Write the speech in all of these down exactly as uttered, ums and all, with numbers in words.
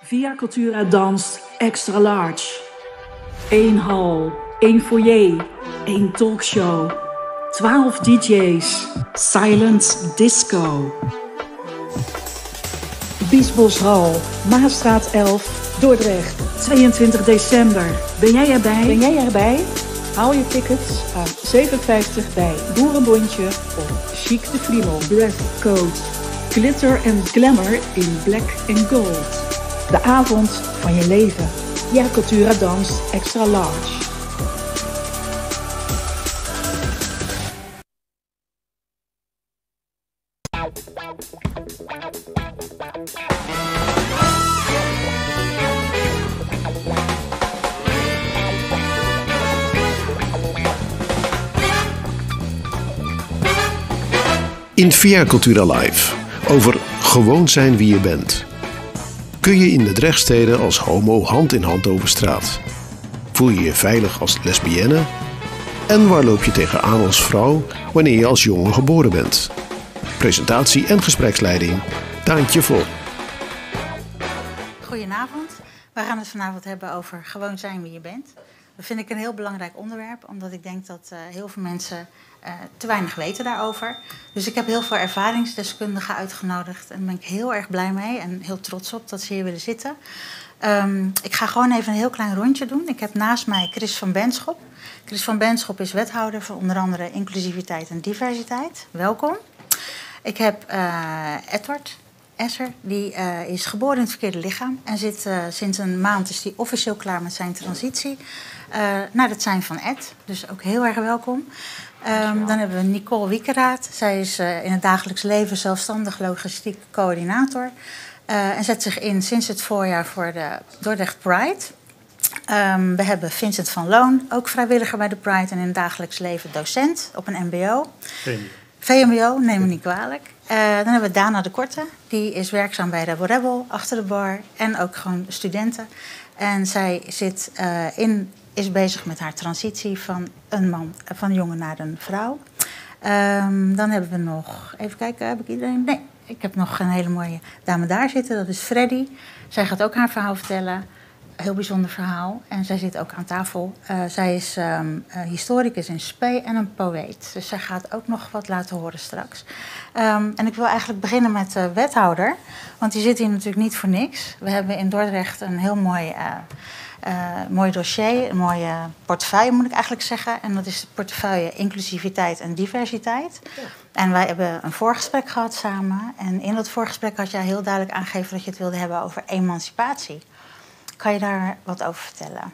Via Cultura Dans Extra Large. Eén hal, één foyer, één talkshow. twaalf D J's. Silent Disco. Biesboshal, Maasstraat elf, Dordrecht. tweeëntwintig december. Ben jij erbij? Ben jij erbij? Haal je tickets aan zeven vijftig bij Boerenbondje of Chic de Friemel. Breathcode. Glitter and glamour in black and gold. De avond van je leven. Ja, Cultura Dans Extra Large. In Via Cultura Live over gewoon zijn wie je bent. Kun je in de Drechtsteden als homo hand in hand over straat? Voel je je veilig als lesbienne? En waar loop je tegenaan als vrouw wanneer je als jongen geboren bent? Presentatie en gespreksleiding Daantje Vol. Goedenavond. We gaan het vanavond hebben over gewoon zijn wie je bent. Dat vind ik een heel belangrijk onderwerp, omdat ik denk dat uh, heel veel mensen uh, te weinig weten daarover. Dus ik heb heel veel ervaringsdeskundigen uitgenodigd en daar ben ik heel erg blij mee en heel trots op dat ze hier willen zitten. Um, ik ga gewoon even een heel klein rondje doen. Ik heb naast mij Chris van Benschop. Chris van Benschop is wethouder voor onder andere inclusiviteit en diversiteit. Welkom. Ik heb uh, Edward Esser, die uh, is geboren in het verkeerde lichaam en zit uh, sinds een maand is die officieel klaar met zijn transitie uh, naar het zijn van Ed. Dus ook heel erg welkom. Um, dan hebben we Nicole Wiekeraat. Zij is uh, in het dagelijks leven zelfstandig logistiek coördinator uh, en zet zich in sinds het voorjaar voor de Dordrecht Pride. Um, we hebben Vincent van Loon, ook vrijwilliger bij de Pride en in het dagelijks leven docent op een M B O. V M B O, neem me niet kwalijk. Uh, dan hebben we Dana de Korte. Die is werkzaam bij Rebel Rebel, achter de bar. En ook gewoon studenten. En zij zit, uh, in, is bezig met haar transitie van een man, van een jongen naar een vrouw. Um, dan hebben we nog... Even kijken, heb ik iedereen? Nee, ik heb nog een hele mooie dame daar zitten. Dat is Freddy. Zij gaat ook haar verhaal vertellen. Heel bijzonder verhaal. En zij zit ook aan tafel. Uh, zij is um, uh, historicus in spe en een poëet. Dus zij gaat ook nog wat laten horen straks. Um, en ik wil eigenlijk beginnen met de wethouder. Want die zit hier natuurlijk niet voor niks. We hebben in Dordrecht een heel mooi, uh, uh, mooi dossier. Een mooie portefeuille moet ik eigenlijk zeggen. En dat is de portefeuille inclusiviteit en diversiteit. Ja. En wij hebben een voorgesprek gehad samen. En in dat voorgesprek had jij heel duidelijk aangegeven dat je het wilde hebben over emancipatie. Kan je daar wat over vertellen?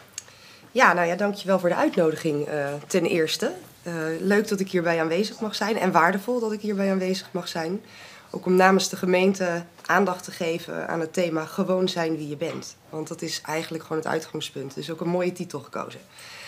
Ja, nou ja, dankjewel voor de uitnodiging uh, ten eerste. Uh, leuk dat ik hierbij aanwezig mag zijn en waardevol dat ik hierbij aanwezig mag zijn. Ook om namens de gemeente aandacht te geven aan het thema gewoon zijn wie je bent. Want dat is eigenlijk gewoon het uitgangspunt. Dus ook een mooie titel gekozen.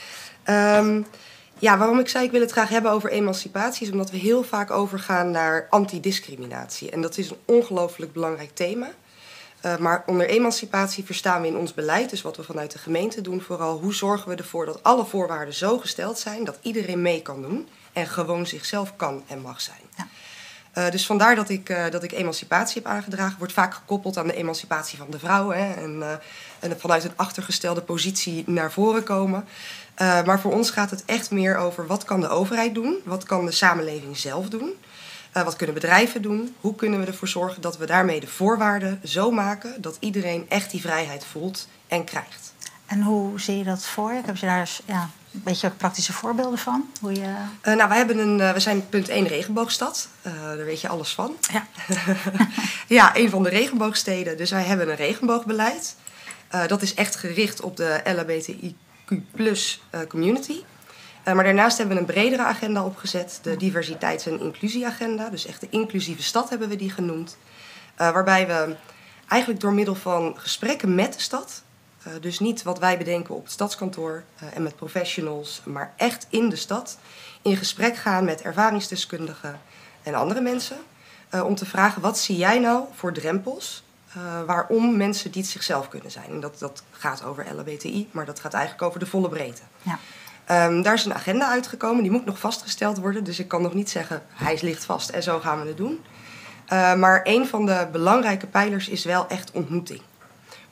Um, ja, waarom ik zei ik wil het graag hebben over emancipatie is omdat we heel vaak overgaan naar antidiscriminatie. En dat is een ongelooflijk belangrijk thema. Uh, maar onder emancipatie verstaan we in ons beleid, dus wat we vanuit de gemeente doen, vooral hoe zorgen we ervoor dat alle voorwaarden zo gesteld zijn dat iedereen mee kan doen en gewoon zichzelf kan en mag zijn. Ja. Uh, dus vandaar dat ik, uh, dat ik emancipatie heb aangedragen. Wordt vaak gekoppeld aan de emancipatie van de vrouw hè, en, uh, en vanuit een achtergestelde positie naar voren komen. Uh, maar voor ons gaat het echt meer over wat kan de overheid doen, wat kan de samenleving zelf doen. Uh, wat kunnen bedrijven doen? Hoe kunnen we ervoor zorgen dat we daarmee de voorwaarden zo maken dat iedereen echt die vrijheid voelt en krijgt? En hoe zie je dat voor je? Heb je daar ja, een beetje praktische voorbeelden van? Hoe je... uh, nou, we, hebben een, uh, we zijn punt één regenboogstad. Uh, daar weet je alles van. Ja. Ja, een van de regenboogsteden. Dus wij hebben een regenboogbeleid. Uh, dat is echt gericht op de L H B T I Q plus uh, community. Uh, maar daarnaast hebben we een bredere agenda opgezet. De diversiteits- en inclusieagenda. Dus echt de inclusieve stad hebben we die genoemd. Uh, waarbij we eigenlijk door middel van gesprekken met de stad... Uh, dus niet wat wij bedenken op het stadskantoor uh, en met professionals... maar echt in de stad in gesprek gaan met ervaringsdeskundigen en andere mensen... Uh, om te vragen, wat zie jij nou voor drempels... Uh, waarom mensen niet zichzelf kunnen zijn. En dat, dat gaat over L H B T I, maar dat gaat eigenlijk over de volle breedte. Ja. Um, daar is een agenda uitgekomen, die moet nog vastgesteld worden. Dus ik kan nog niet zeggen, hij ligt vast en zo gaan we het doen. Uh, maar een van de belangrijke pijlers is wel echt ontmoeting.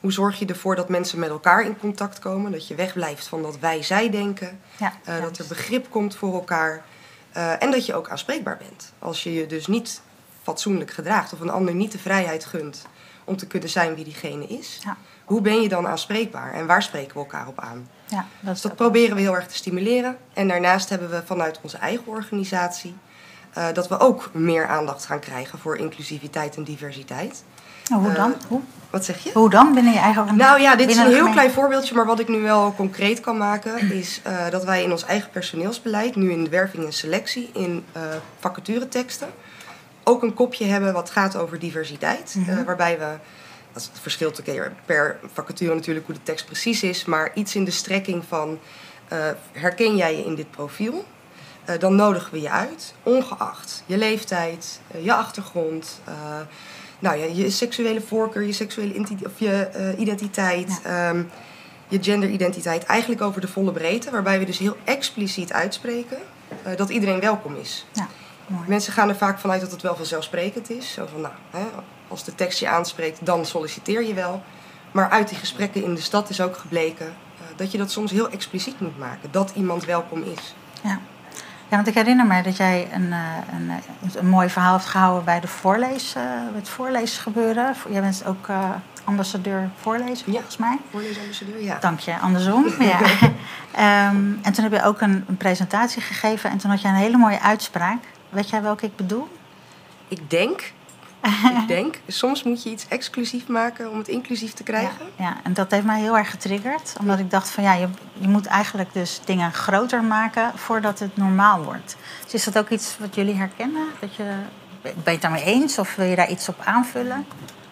Hoe zorg je ervoor dat mensen met elkaar in contact komen? Dat je wegblijft van dat wij-zij denken. Ja, uh, dat er begrip komt voor elkaar. Uh, en dat je ook aanspreekbaar bent. Als je je dus niet fatsoenlijk gedraagt of een ander niet de vrijheid gunt om te kunnen zijn wie diegene is. Ja. Hoe ben je dan aanspreekbaar en waar spreken we elkaar op aan? Ja, dat dus dat proberen we heel erg te stimuleren. En daarnaast hebben we vanuit onze eigen organisatie uh, dat we ook meer aandacht gaan krijgen voor inclusiviteit en diversiteit. Nou, hoe dan? Uh, hoe? Wat zeg je? Hoe dan binnen je eigen organisatie? Nou ja, dit is een heel klein voorbeeldje, maar wat ik nu wel concreet kan maken is uh, dat wij in ons eigen personeelsbeleid, nu in de werving en selectie, in uh, vacatureteksten, ook een kopje hebben wat gaat over diversiteit. Mm-hmm. Uh, waarbij we, dat is het verschil per vacature natuurlijk hoe de tekst precies is, maar iets in de strekking van uh, herken jij je in dit profiel? Uh, dan nodigen we je uit, ongeacht je leeftijd, uh, je achtergrond, uh, nou ja, je seksuele voorkeur, je seksuele inti- of je uh, identiteit, ja. um, je genderidentiteit, eigenlijk over de volle breedte, waarbij we dus heel expliciet uitspreken uh, dat iedereen welkom is. Ja. Mooi. Mensen gaan er vaak vanuit dat het wel vanzelfsprekend is. Zo van, nou, hè, als de tekst je aanspreekt, dan solliciteer je wel. Maar uit die gesprekken in de stad is ook gebleken uh, dat je dat soms heel expliciet moet maken. Dat iemand welkom is. Ja, ja want ik herinner me dat jij een, een, een mooi verhaal hebt gehouden bij de voorlees, uh, het voorleesgebeuren. Jij bent ook uh, ambassadeur voorlezen, volgens ja, mij. Voorleesambassadeur, ja. Dank je, andersom. ja. um, en toen heb je ook een, een presentatie gegeven en toen had je een hele mooie uitspraak. Weet jij welke ik bedoel? Ik denk, ik denk, soms moet je iets exclusief maken om het inclusief te krijgen. Ja, ja, en dat heeft mij heel erg getriggerd. Omdat ik dacht van ja, je, je moet eigenlijk dus dingen groter maken voordat het normaal wordt. Dus is dat ook iets wat jullie herkennen? Dat je, ben je het daarmee eens of wil je daar iets op aanvullen?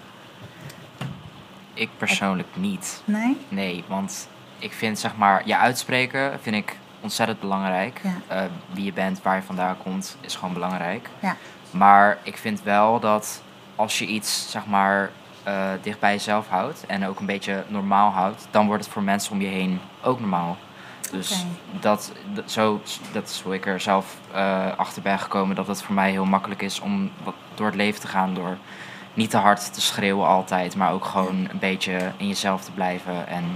Ik persoonlijk niet. Nee? Nee, want ik vind zeg maar, je uitspreken vind ik ontzettend belangrijk. Ja. Uh, wie je bent, waar je vandaan komt, is gewoon belangrijk. Ja. Maar ik vind wel dat als je iets zeg maar uh, dicht bij jezelf houdt en ook een beetje normaal houdt, dan wordt het voor mensen om je heen ook normaal. Dus okay. dat, dat, zo, dat is hoe ik er zelf uh, achter ben gekomen, dat het voor mij heel makkelijk is om door het leven te gaan door niet te hard te schreeuwen altijd, maar ook gewoon een beetje in jezelf te blijven en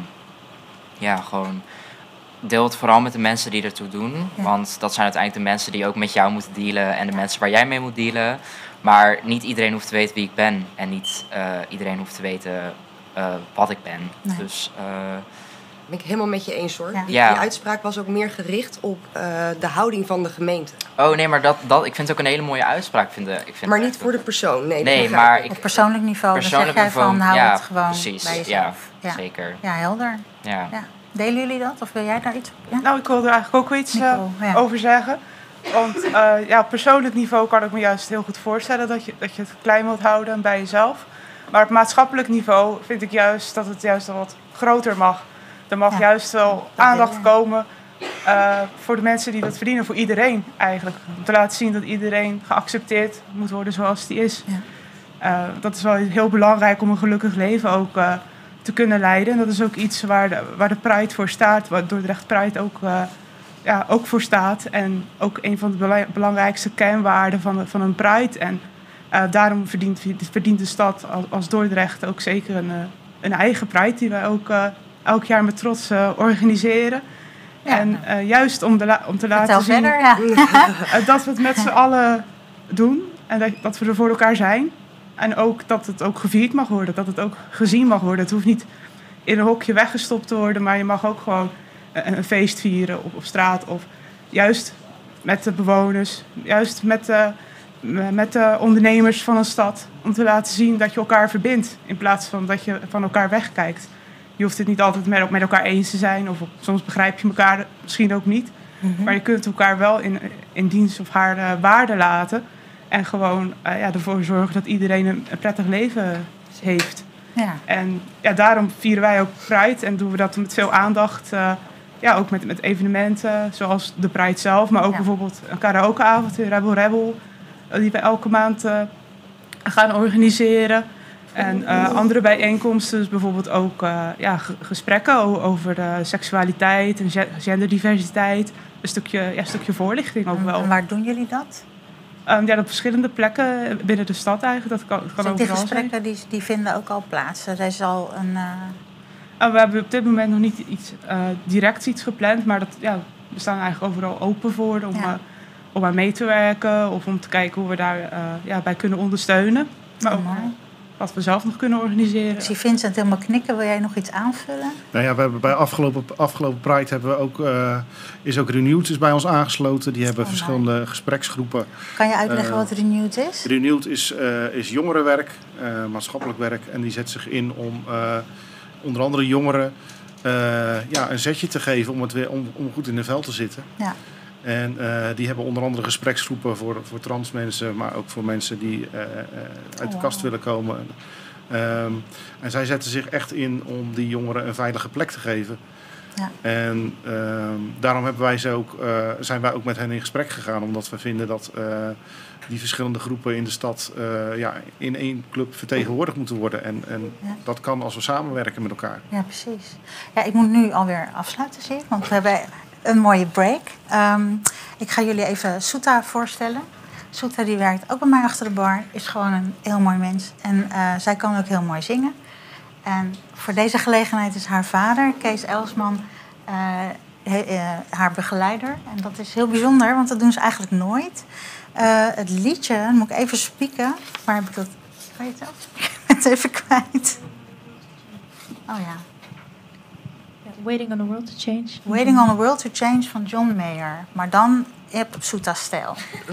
ja, gewoon deel het vooral met de mensen die ertoe doen. Ja. Want dat zijn uiteindelijk de mensen die ook met jou moeten dealen en de mensen waar jij mee moet dealen. Maar niet iedereen hoeft te weten wie ik ben. En niet uh, iedereen hoeft te weten uh, wat ik ben. Nee. Dus uh, ben ik helemaal met je eens hoor. Ja. Die, ja. die uitspraak was ook meer gericht op uh, de houding van de gemeente. Oh nee, maar dat, dat, ik vind het ook een hele mooie uitspraak. Vind, ik vind maar niet voor de persoon. Nee, nee maar ik, op persoonlijk niveau. Persoonlijk dan zeg jij niveau, van hou ja, het gewoon precies, bij jezelf. Ja, ja, zeker. Ja, helder. Ja. Ja. Delen jullie dat? Of wil jij daar iets op? Ja? Nou, ik wil er eigenlijk ook wel iets uh, ja. over zeggen. Want uh, ja, op persoonlijk niveau kan ik me juist heel goed voorstellen dat je, dat je het klein wilt houden bij jezelf. Maar op maatschappelijk niveau vind ik juist dat het juist wel wat groter mag. Er mag ja. juist wel dat aandacht wil, ja. komen uh, voor de mensen die dat verdienen, voor iedereen eigenlijk. Om te laten zien dat iedereen geaccepteerd moet worden zoals die is. Ja. Uh, dat is wel heel belangrijk om een gelukkig leven ook uh, te kunnen leiden. En dat is ook iets waar de, waar de Pride voor staat, waar Dordrecht Pride ook, uh, ja, ook voor staat. En ook een van de bela- belangrijkste kernwaarden van, de, van een Pride. En uh, daarom verdient, verdient de stad als, als Dordrecht ook zeker een, een eigen Pride die wij ook uh, elk jaar met trots uh, organiseren. Ja, en uh, juist om, de la- om te laten zien verder, ja. uh, dat we het met z'n allen doen. En dat, dat we er voor elkaar zijn. En ook dat het ook gevierd mag worden. Dat het ook gezien mag worden. Het hoeft niet in een hokje weggestopt te worden. Maar je mag ook gewoon een, een feest vieren op, op straat. Of juist met de bewoners. Juist met de, met de ondernemers van een stad. Om te laten zien dat je elkaar verbindt. In plaats van dat je van elkaar wegkijkt. Je hoeft het niet altijd met, met elkaar eens te zijn. Of soms begrijp je elkaar misschien ook niet. Mm-hmm. Maar je kunt elkaar wel in, in dienst of haar uh, waarde laten. En gewoon uh, ja, ervoor zorgen dat iedereen een, een prettig leven heeft. Ja. En ja, daarom vieren wij ook Pride. En doen we dat met veel aandacht. Uh, ja, ook met, met evenementen zoals de Pride zelf. Maar ook ja. bijvoorbeeld een karaokeavond, Rebel Rebel. Uh, die we elke maand uh, gaan organiseren. En uh, andere bijeenkomsten, dus bijvoorbeeld ook uh, ja, g- gesprekken over de seksualiteit en ge- genderdiversiteit. Een stukje, ja, een stukje voorlichting ook wel. En waar doen jullie dat? Um, ja, op verschillende plekken binnen de stad eigenlijk. Dat kan, dat kan dus overal die gesprekken zijn. Die, die vinden ook al plaats. Er is al een... Uh... Uh, we hebben op dit moment nog niet iets, uh, direct iets gepland, maar dat, ja, we staan eigenlijk overal open voor om, ja. uh, om aan mee te werken of om te kijken hoe we daar uh, ja, bij kunnen ondersteunen. Maar ook uh, wat we zelf nog kunnen organiseren. Ik zie Vincent helemaal knikken. Wil jij nog iets aanvullen? Nou ja, we hebben bij afgelopen, afgelopen Pride hebben we ook, uh, is ook Renewed is bij ons aangesloten. Die hebben oh, verschillende nee. gespreksgroepen. Kan je uitleggen uh, wat Renewed is? Renewed is, uh, is jongerenwerk, uh, maatschappelijk werk. En die zet zich in om uh, onder andere jongeren uh, ja, een zetje te geven om, het weer, om, om goed in de vel te zitten. Ja. En uh, die hebben onder andere gespreksgroepen voor, voor trans mensen, maar ook voor mensen die uh, uh, uit de oh, kast wow. willen komen. Um, en zij zetten zich echt in om die jongeren een veilige plek te geven. Ja. En um, daarom hebben wij ze ook, uh, zijn wij ook met hen in gesprek gegaan, omdat we vinden dat uh, die verschillende groepen in de stad uh, ja, in één club vertegenwoordigd moeten worden. En, en ja. dat kan als we samenwerken met elkaar. Ja, precies. Ja, ik moet nu alweer afsluiten, zie ik, want we hebben een mooie break. Um, ik ga jullie even Soeta voorstellen. Soeta die werkt ook bij mij achter de bar. Is gewoon een heel mooi mens. En uh, zij kan ook heel mooi zingen. En voor deze gelegenheid is haar vader, Kees Elsman, uh, he, uh, haar begeleider. En dat is heel bijzonder, want dat doen ze eigenlijk nooit. Uh, het liedje, dan moet ik even spieken. Waar heb ik dat? Kan je het zelf? Ik ben het even kwijt. Oh ja. Waiting on the World to Change. Waiting on the World to Change van John Mayer. Maar dan op Soeta-stijl.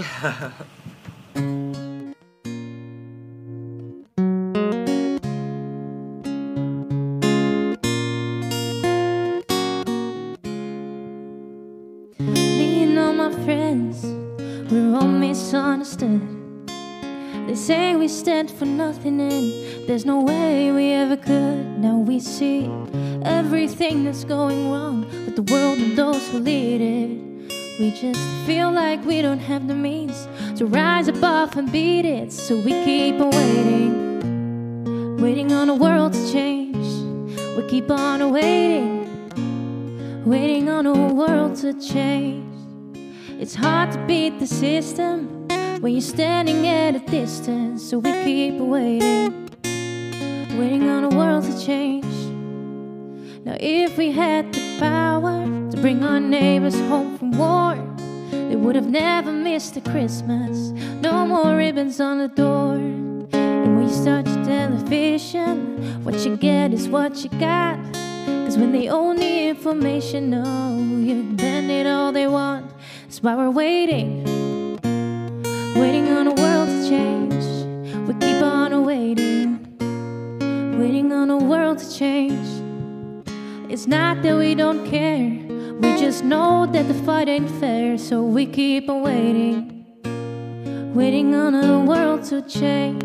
Me and all my friends, we're all misunderstood. They say we stand for nothing and there's no way we ever could. Now we see everything that's going wrong with the world and those who lead it. We just feel like we don't have the means to rise above and beat it. So we keep on waiting, waiting on the world to change. We keep on waiting, waiting on the world to change. It's hard to beat the system when you're standing at a distance. So we keep waiting, waiting on the world to change. Now if we had the power to bring our neighbors home from war, they would have never missed a Christmas. No more ribbons on the door. And when you start your television, what you get is what you got. Cause when they own the information, no, you bend it all they want. That's why we're waiting, waiting on the world to change. We keep on waiting, waiting on the world to change. It's not that we don't care, we just know that the fight ain't fair. So we keep on waiting, waiting on the world to change.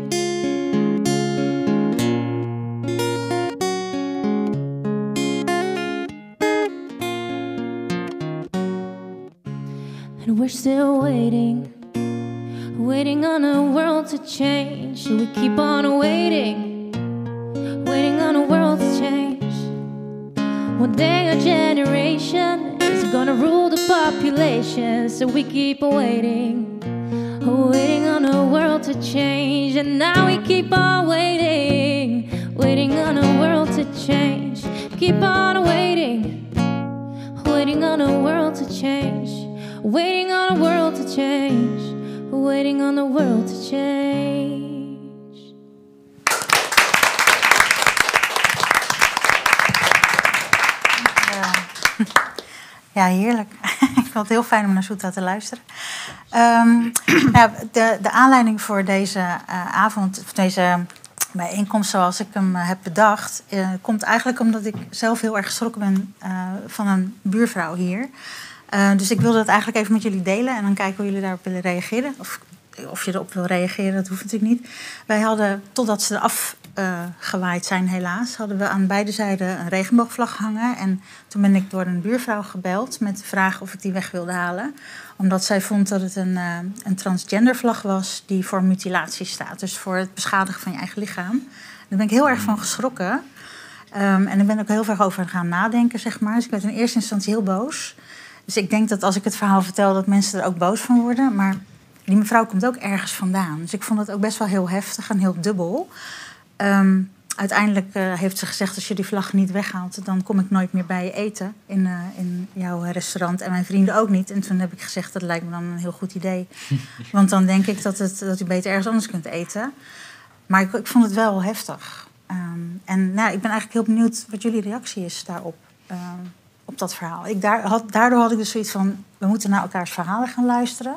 And we're still waiting, waiting on the world to change. So we keep on waiting, waiting on the world to change. One day a generation is gonna rule the population. So we keep waiting, waiting on the world to change. And now we keep on waiting, waiting on the world to change. Keep on waiting, waiting on the world to change. Waiting on the world to change, waiting on the world to change. Ja, heerlijk. Ik vond het heel fijn om naar Soeta te luisteren. Um, nou, de, de aanleiding voor deze uh, avond, of deze bijeenkomst zoals ik hem uh, heb bedacht, uh, komt eigenlijk omdat ik zelf heel erg geschrokken ben uh, van een buurvrouw hier. Uh, dus ik wilde dat eigenlijk even met jullie delen en dan kijken hoe jullie daarop willen reageren. Of, of je erop wil reageren, dat hoeft natuurlijk niet. Wij hadden, totdat ze eraf uh, gewaaid zijn helaas, hadden we aan beide zijden een regenboogvlag hangen. En toen ben ik door een buurvrouw gebeld met de vraag of ik die weg wilde halen. Omdat zij vond dat het een, uh, een transgender vlag was die voor mutilatie staat. Dus voor het beschadigen van je eigen lichaam. Daar ben ik heel erg van geschrokken. Um, en ik ben ook heel veel over gaan nadenken, zeg maar. Dus ik werd in eerste instantie heel boos. Dus ik denk dat als ik het verhaal vertel, dat mensen er ook boos van worden. Maar ik die mevrouw komt ook ergens vandaan. Dus ik vond het ook best wel heel heftig en heel dubbel. Um, uiteindelijk uh, heeft ze gezegd, als je die vlag niet weghaalt, dan kom ik nooit meer bij je eten in, uh, in jouw restaurant. En mijn vrienden ook niet. En toen heb ik gezegd, dat lijkt me dan een heel goed idee. Want dan denk ik dat, het, dat u beter ergens anders kunt eten. Maar ik, ik vond het wel heftig. Um, en nou, ik ben eigenlijk heel benieuwd wat jullie reactie is daarop. Um, op dat verhaal. Ik daar, had, daardoor had ik dus zoiets van, we moeten naar elkaars verhalen gaan luisteren.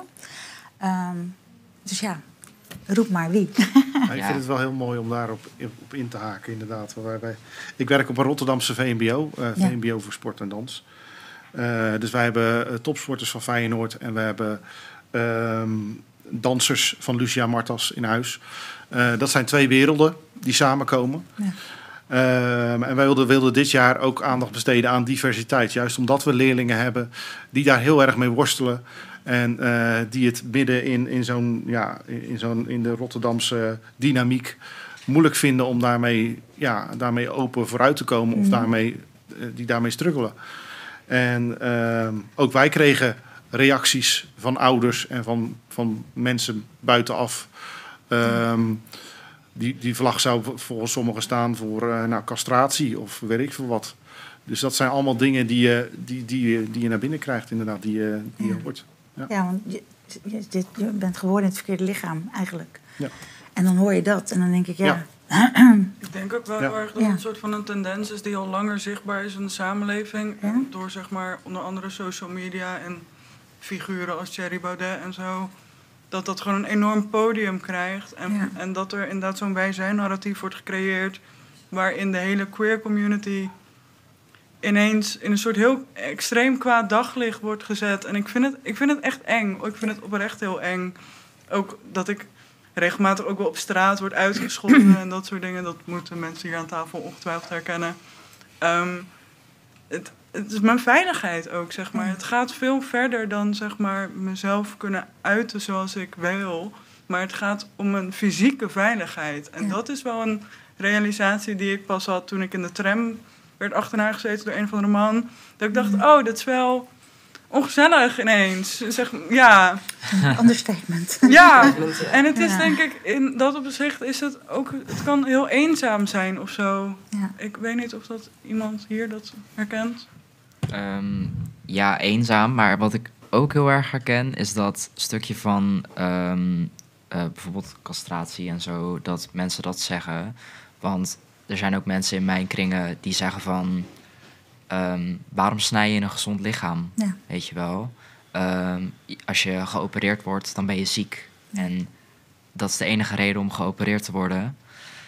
Um, dus ja, roep maar wie. Ja, ik vind het wel heel mooi om daarop op in te haken, inderdaad. Waarbij, ik werk op een Rotterdamse V M B O, uh, V M B O ja. voor sport en dans. Uh, dus wij hebben uh, topsporters van Feyenoord en we hebben uh, dansers van Lucia Martas in huis. Uh, dat zijn twee werelden die samenkomen. Ja. Uh, en wij wilden, wilden dit jaar ook aandacht besteden aan diversiteit. Juist omdat we leerlingen hebben die daar heel erg mee worstelen. En uh, die het midden in, in, zo'n, ja, in, zo'n, in de Rotterdamse dynamiek moeilijk vinden om daarmee, ja, daarmee open vooruit te komen. Of daarmee, uh, die daarmee struggelen. En uh, ook wij kregen reacties van ouders en van, van mensen buitenaf. Um, Die, die vlag zou volgens sommigen staan voor uh, nou, castratie of weet ik veel wat. Dus dat zijn allemaal dingen die je, die, die, die je naar binnen krijgt, inderdaad, die, je, die ja. je hoort. Ja, ja want je, je, je bent geboren in het verkeerde lichaam, eigenlijk. Ja. En dan hoor je dat en dan denk ik, ja... ja. Ik denk ook wel ja. heel erg dat ja. het een soort van een tendens is die al langer zichtbaar is in de samenleving. Ja. Door, zeg maar, onder andere social media en figuren als Thierry Baudet en zo... dat dat gewoon een enorm podium krijgt. En, ja. en dat er inderdaad zo'n wij-zijn-narratief wordt gecreëerd... waarin de hele queer community ineens in een soort heel extreem kwaad daglicht wordt gezet. En ik vind het, ik vind het echt eng. Ik vind het oprecht heel eng. Ook dat ik regelmatig ook wel op straat word uitgescholden en dat soort dingen. Dat moeten mensen hier aan tafel ongetwijfeld herkennen. Um, het, Het is mijn veiligheid ook, zeg maar. Het gaat veel verder dan, zeg maar, mezelf kunnen uiten zoals ik wil. Maar het gaat om een fysieke veiligheid. En ja. dat is wel een realisatie die ik pas had toen ik in de tram werd achterna gezeten door een van de man. Dat ik dacht, oh, dat is wel ongezellig ineens. Zeg, ja. Understatement. Ja, en het is ja. denk ik, in dat opzicht is het ook, het kan heel eenzaam zijn of zo. Ja. Ik weet niet of dat iemand hier dat herkent. Um, ja, eenzaam. Maar wat ik ook heel erg herken is dat stukje van um, uh, bijvoorbeeld castratie en zo, dat mensen dat zeggen. Want er zijn ook mensen in mijn kringen die zeggen van, um, waarom snij je in een gezond lichaam? Ja. Weet je wel? Um, als je geopereerd wordt, dan ben je ziek. Ja. En dat is de enige reden om geopereerd te worden.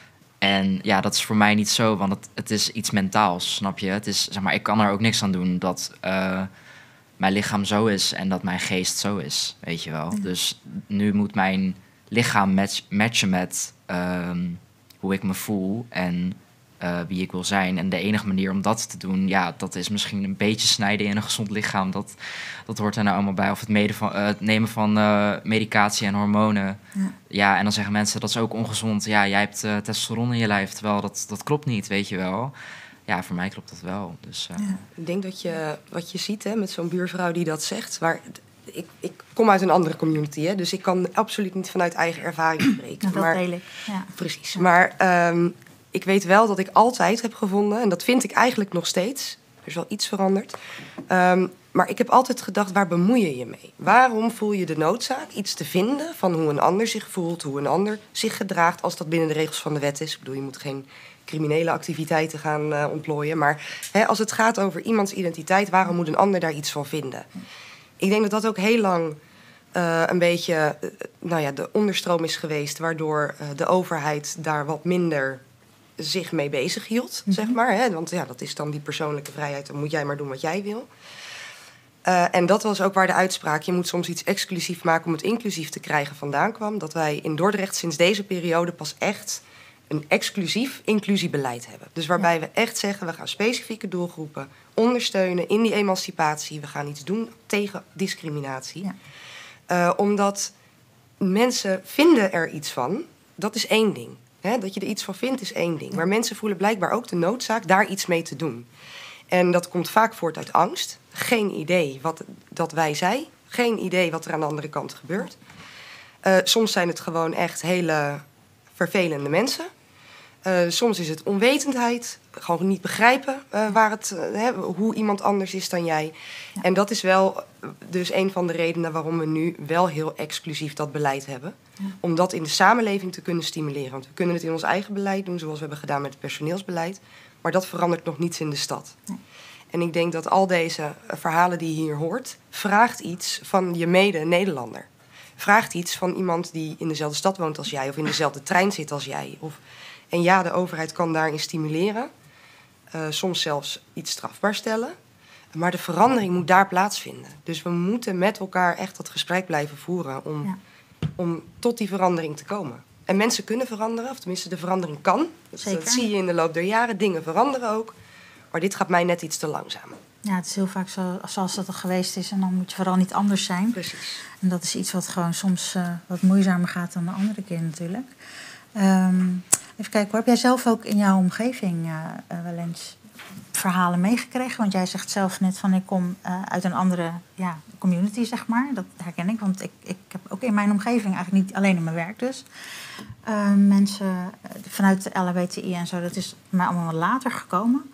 En ja, dat is voor mij niet zo, want het, het is iets mentaals, snap je? Het is, zeg maar, ik kan er ook niks aan doen dat uh, mijn lichaam zo is en dat mijn geest zo is, weet je wel. Ja. Dus nu moet mijn lichaam match, matchen met um, hoe ik me voel en uh, wie ik wil zijn. En de enige manier om dat te doen, ja, dat is misschien een beetje snijden in een gezond lichaam. Dat, dat hoort er nou allemaal bij. Of het, mede van, uh, het nemen van uh, medicatie en hormonen. Ja. ja, en dan zeggen mensen, dat is ook ongezond. Ja, jij hebt uh, testosteron in je lijf, terwijl dat, dat klopt niet, weet je wel. Ja, voor mij klopt dat wel. Dus, uh... ja. Ik denk dat je, wat je ziet hè, met zo'n buurvrouw die dat zegt, waar... Ik, ik kom uit een andere community, hè, dus ik kan absoluut niet vanuit eigen ervaring spreken. Dat deel ik, ja. Precies. Ja. Maar um, ik weet wel dat ik altijd heb gevonden, en dat vind ik eigenlijk nog steeds, er is wel iets veranderd, um, maar ik heb altijd gedacht, waar bemoei je je mee? Waarom voel je de noodzaak iets te vinden van hoe een ander zich voelt, hoe een ander zich gedraagt, als dat binnen de regels van de wet is? Ik bedoel, je moet geen criminele activiteiten gaan uh, ontplooien, maar hè, als het gaat over iemands identiteit, waarom moet een ander daar iets van vinden? Ik denk dat dat ook heel lang uh, een beetje uh, nou ja, de onderstroom is geweest, waardoor uh, de overheid daar wat minder zich mee bezig hield, mm-hmm. zeg maar. Hè? Want ja, dat is dan die persoonlijke vrijheid, dan moet jij maar doen wat jij wil. Uh, en dat was ook waar de uitspraak, je moet soms iets exclusief maken om het inclusief te krijgen, vandaan kwam. Dat wij in Dordrecht sinds deze periode pas echt een exclusief inclusiebeleid hebben. Dus waarbij ja. we echt zeggen, we gaan specifieke doelgroepen ondersteunen in die emancipatie. We gaan iets doen tegen discriminatie. Ja. Uh, omdat mensen vinden er iets van, dat is één ding. Hè? Dat je er iets van vindt is één ding. Ja. Maar mensen voelen blijkbaar ook de noodzaak daar iets mee te doen. En dat komt vaak voort uit angst. Geen idee wat dat wij zijn. Geen idee wat er aan de andere kant gebeurt. Uh, soms zijn het gewoon echt hele vervelende mensen. Uh, soms is het onwetendheid, gewoon niet begrijpen uh, waar het, uh, hè, hoe iemand anders is dan jij. Ja. En dat is wel dus een van de redenen waarom we nu wel heel exclusief dat beleid hebben. Ja. Om dat in de samenleving te kunnen stimuleren. Want we kunnen het in ons eigen beleid doen, zoals we hebben gedaan met het personeelsbeleid. Maar dat verandert nog niets in de stad. Nee. En ik denk dat al deze verhalen die je hier hoort, vraagt iets van je mede-Nederlander. Vraagt iets van iemand die in dezelfde stad woont als jij of in dezelfde trein zit als jij. Of, en ja, de overheid kan daarin stimuleren. Uh, soms zelfs iets strafbaar stellen. Maar de verandering moet daar plaatsvinden. Dus we moeten met elkaar echt dat gesprek blijven voeren om, ja. om tot die verandering te komen. En mensen kunnen veranderen, of tenminste de verandering kan. Dat, dat zie je in de loop der jaren. Dingen veranderen ook. Maar dit gaat mij net iets te langzaam. Ja, het is heel vaak zo, zoals dat al geweest is. En dan moet je vooral niet anders zijn. Precies. En dat is iets wat gewoon soms uh, wat moeizamer gaat dan de andere keer natuurlijk. Um, even kijken, hoor. Heb jij zelf ook in jouw omgeving uh, uh, wel eens verhalen meegekregen? Want jij zegt zelf net van ik kom uh, uit een andere ja, community, zeg maar. Dat herken ik, want ik, ik heb ook in mijn omgeving, eigenlijk niet alleen in mijn werk dus... Uh, mensen uh, vanuit de L H B T I en zo, dat is mij allemaal wat later gekomen.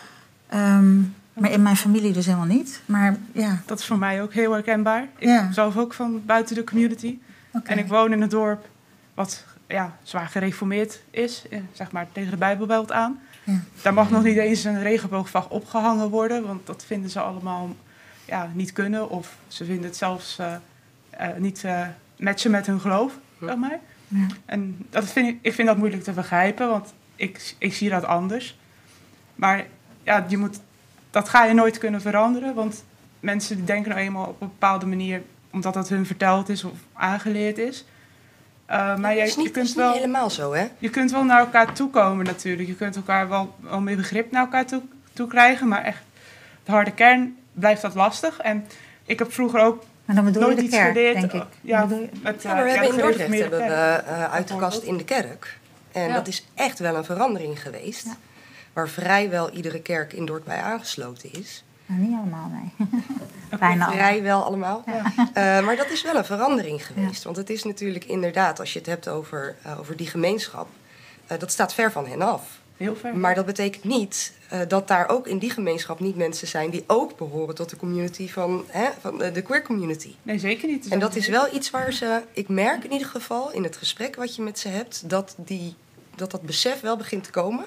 Um, maar in mijn familie dus helemaal niet. Maar, ja. Dat is voor mij ook heel herkenbaar. Ik ja. kom zelf ook van buiten de community. Okay. En ik woon in een dorp wat ja, zwaar gereformeerd is, zeg maar tegen de Bijbelbelt aan. Ja. Daar mag nog niet eens een regenboogvlag opgehangen worden, want dat vinden ze allemaal ja, niet kunnen. Of ze vinden het zelfs uh, uh, niet uh, matchen met hun geloof, zeg maar. Ja. En dat vind ik, ik vind dat moeilijk te begrijpen, want ik, ik zie dat anders. Maar ja, je moet, dat ga je nooit kunnen veranderen, want mensen denken nou eenmaal op een bepaalde manier, omdat dat hun verteld is of aangeleerd is. Uh, maar dat is, je, niet, je kunt dat is wel, niet helemaal zo, hè? Je kunt wel naar elkaar toekomen natuurlijk. Je kunt elkaar wel, wel meer begrip naar elkaar toe, toe krijgen, maar echt de harde kern blijft dat lastig. En ik heb vroeger ook maar dan bedoel nooit je de iets kerk, geleerd. denk ik. Ja, met, ja, maar we ja, hebben in Dordrecht hebben we uh, uit de kast in de kerk. En ja. dat is echt wel een verandering geweest. Ja. Waar vrijwel iedere kerk in Dordt bij aangesloten is. Nou, niet allemaal, nee. Bijna vrijwel allemaal. Ja. Uh, maar dat is wel een verandering geweest. Ja. Want het is natuurlijk inderdaad, als je het hebt over, uh, over die gemeenschap, uh, dat staat ver van hen af. Heel ver. Maar dat betekent niet uh, dat daar ook in die gemeenschap niet mensen zijn die ook behoren tot de community van, hè, van de, de queer community. Nee, zeker niet. En dat is wel iets waar ze, ik merk in ieder geval in het gesprek wat je met ze hebt, dat die, dat, dat besef wel begint te komen.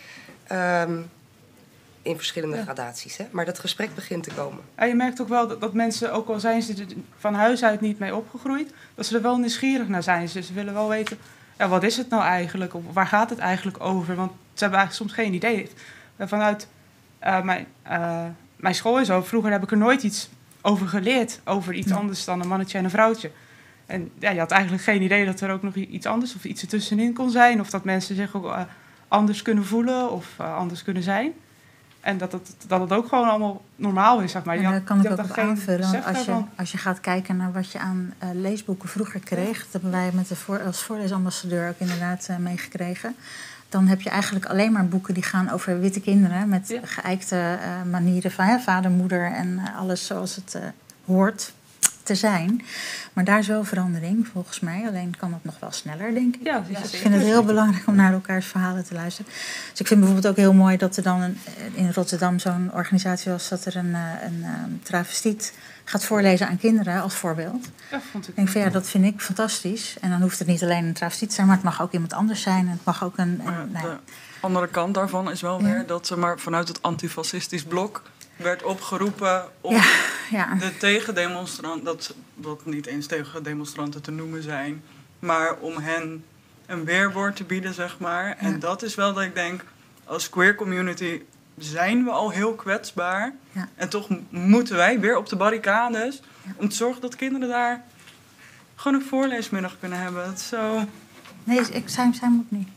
Ja. Um, in verschillende ja. gradaties, hè? Maar dat gesprek begint te komen. Ja, je merkt ook wel dat, dat mensen, ook al zijn ze er van huis uit niet mee opgegroeid, dat ze er wel nieuwsgierig naar zijn. Dus ze willen wel weten, ja, wat is het nou eigenlijk? Of waar gaat het eigenlijk over? Want ze hebben eigenlijk soms geen idee. Vanuit uh, mijn, uh, mijn school en zo, vroeger heb ik er nooit iets over geleerd. Over iets ja. anders dan een mannetje en een vrouwtje. En ja, je had eigenlijk geen idee dat er ook nog iets anders of iets ertussenin kon zijn. Of dat mensen zich ook uh, anders kunnen voelen of uh, anders kunnen zijn. En dat het, dat het ook gewoon allemaal normaal is, zeg maar. En daar kan ik ook op aanvullen. Als je, als je gaat kijken naar wat je aan uh, leesboeken vroeger kreeg, dat hebben wij met de voor, als voorleesambassadeur ook inderdaad uh, meegekregen. Dan heb je eigenlijk alleen maar boeken die gaan over witte kinderen met ja. geëikte uh, manieren van ja, vader, moeder en uh, alles zoals het uh, hoort te zijn. Maar daar is wel verandering, volgens mij. Alleen kan dat nog wel sneller, denk ik. Ja, dus ik vind het heel belangrijk om naar elkaars verhalen te luisteren. Dus ik vind bijvoorbeeld ook heel mooi dat er dan een, in Rotterdam zo'n organisatie was, dat er een, een, een travestiet gaat voorlezen aan kinderen als voorbeeld. Ja, vond ik. Ik denk van, ja, dat vind ik fantastisch. En dan hoeft het niet alleen een travestiet te zijn, maar het mag ook iemand anders zijn. Het mag ook een... een ja, de andere kant daarvan is wel ja. weer dat ze maar vanuit het antifascistisch blok werd opgeroepen om ja, ja. de tegendemonstranten, dat, dat niet eens tegendemonstranten te noemen zijn, maar om hen een weerwoord te bieden, zeg maar. Ja. En dat is wel dat ik denk, als queer community zijn we al heel kwetsbaar. Ja. En toch moeten wij weer op de barricades ja. om te zorgen dat kinderen daar gewoon een voorleesmiddag kunnen hebben. Het is zo... Nee, ik, zij, zij moet niet.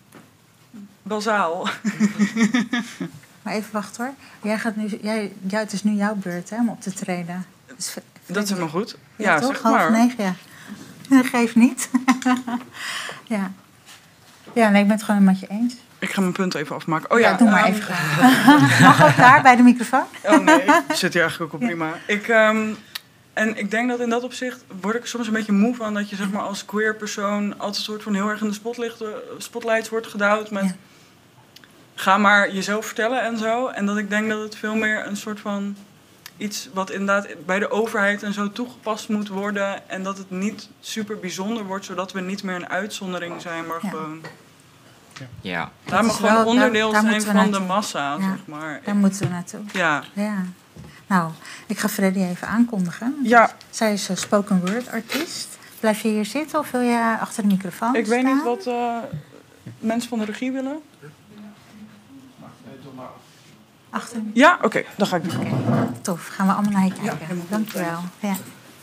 Bazaal. Maar even wachten hoor. Jij gaat nu, jij, ja, het is nu jouw beurt hè, om op te treden. Dus, dat is helemaal goed. Ja, ja toch? zeg maar. Half negen, ja. Dat geeft niet. ja. Ja, nee, ik ben het gewoon met je eens. Ik ga mijn punt even afmaken. Oh ja, ja doe maar um, even graag. Mag ook daar bij de microfoon? Oh nee, ik zit hier eigenlijk ook op prima. Ja. Ik, um, En ik denk dat in dat opzicht word ik er soms een beetje moe van... dat je zeg maar, als queer persoon altijd een soort van heel erg in de spotlicht, spotlights wordt gedouwd... met ja. ga maar jezelf vertellen en zo. En dat ik denk dat het veel meer een soort van... iets wat inderdaad bij de overheid en zo toegepast moet worden... en dat het niet super bijzonder wordt... zodat we niet meer een uitzondering zijn, maar ja. gewoon... Ja. ja. Daar mag gewoon onderdeel daar, daar zijn van de massa, ja, zeg maar. Daar moeten we naartoe. Ja. ja. Nou, ik ga Freddy even aankondigen. Ja. Zij is een spoken word artiest. Blijf je hier zitten of wil je achter de microfoon Ik staan? weet niet wat uh, mensen van de regie willen. Achter de... Ja, oké. Okay, dan ga ik doen. Okay. Tof, gaan we allemaal naar je kijken. Ja, dank je wel. Ja.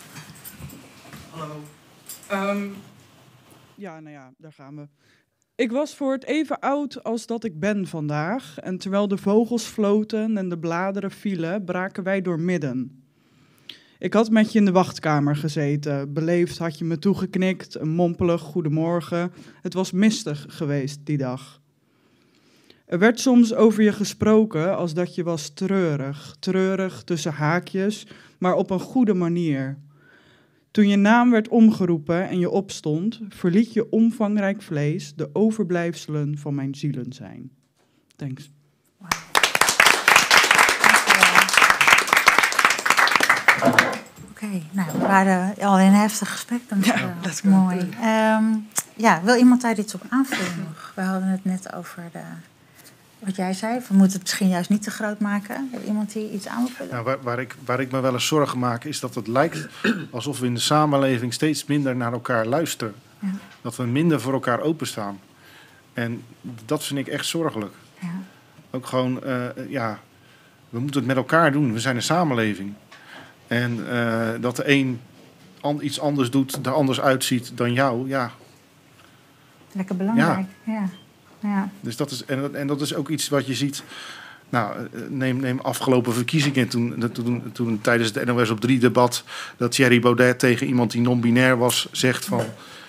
Hallo. Um, ja, nou ja, daar gaan we. Ik was voor het even oud als dat ik ben vandaag. En terwijl de vogels floten en de bladeren vielen, braken wij door midden. Ik had met je in de wachtkamer gezeten. Beleefd had je me toegeknikt, een mompelig goedemorgen. Het was mistig geweest die dag. Er werd soms over je gesproken als dat je was treurig. Treurig tussen haakjes, maar op een goede manier. Toen je naam werd omgeroepen en je opstond, verliet je omvangrijk vlees de overblijfselen van mijn zielen zijn. Thanks. Wow. Oké, okay, nou, we waren al in een heftig gesprek. Dan ja, dat is mooi. Um, ja, wil iemand daar iets op aanvullen nog? We hadden het net over de... Wat jij zei, we moeten het misschien juist niet te groot maken. Heeft iemand hier iets aan wil vullen? Nou, waar, waar, ik, waar ik me wel eens zorgen maak, is dat het lijkt alsof we in de samenleving steeds minder naar elkaar luisteren. Ja. Dat we minder voor elkaar openstaan. En dat vind ik echt zorgelijk. Ja. Ook gewoon, uh, ja, we moeten het met elkaar doen. We zijn een samenleving. En uh, dat de een an, iets anders doet, er anders uitziet dan jou, ja. Lekker belangrijk, ja. ja. Ja. Dus dat is, en, en dat is ook iets wat je ziet. Nou, neem, neem afgelopen verkiezingen. Toen, toen, toen tijdens het N O S op drie debat. Dat Thierry Baudet tegen iemand die non-binair was. Zegt van.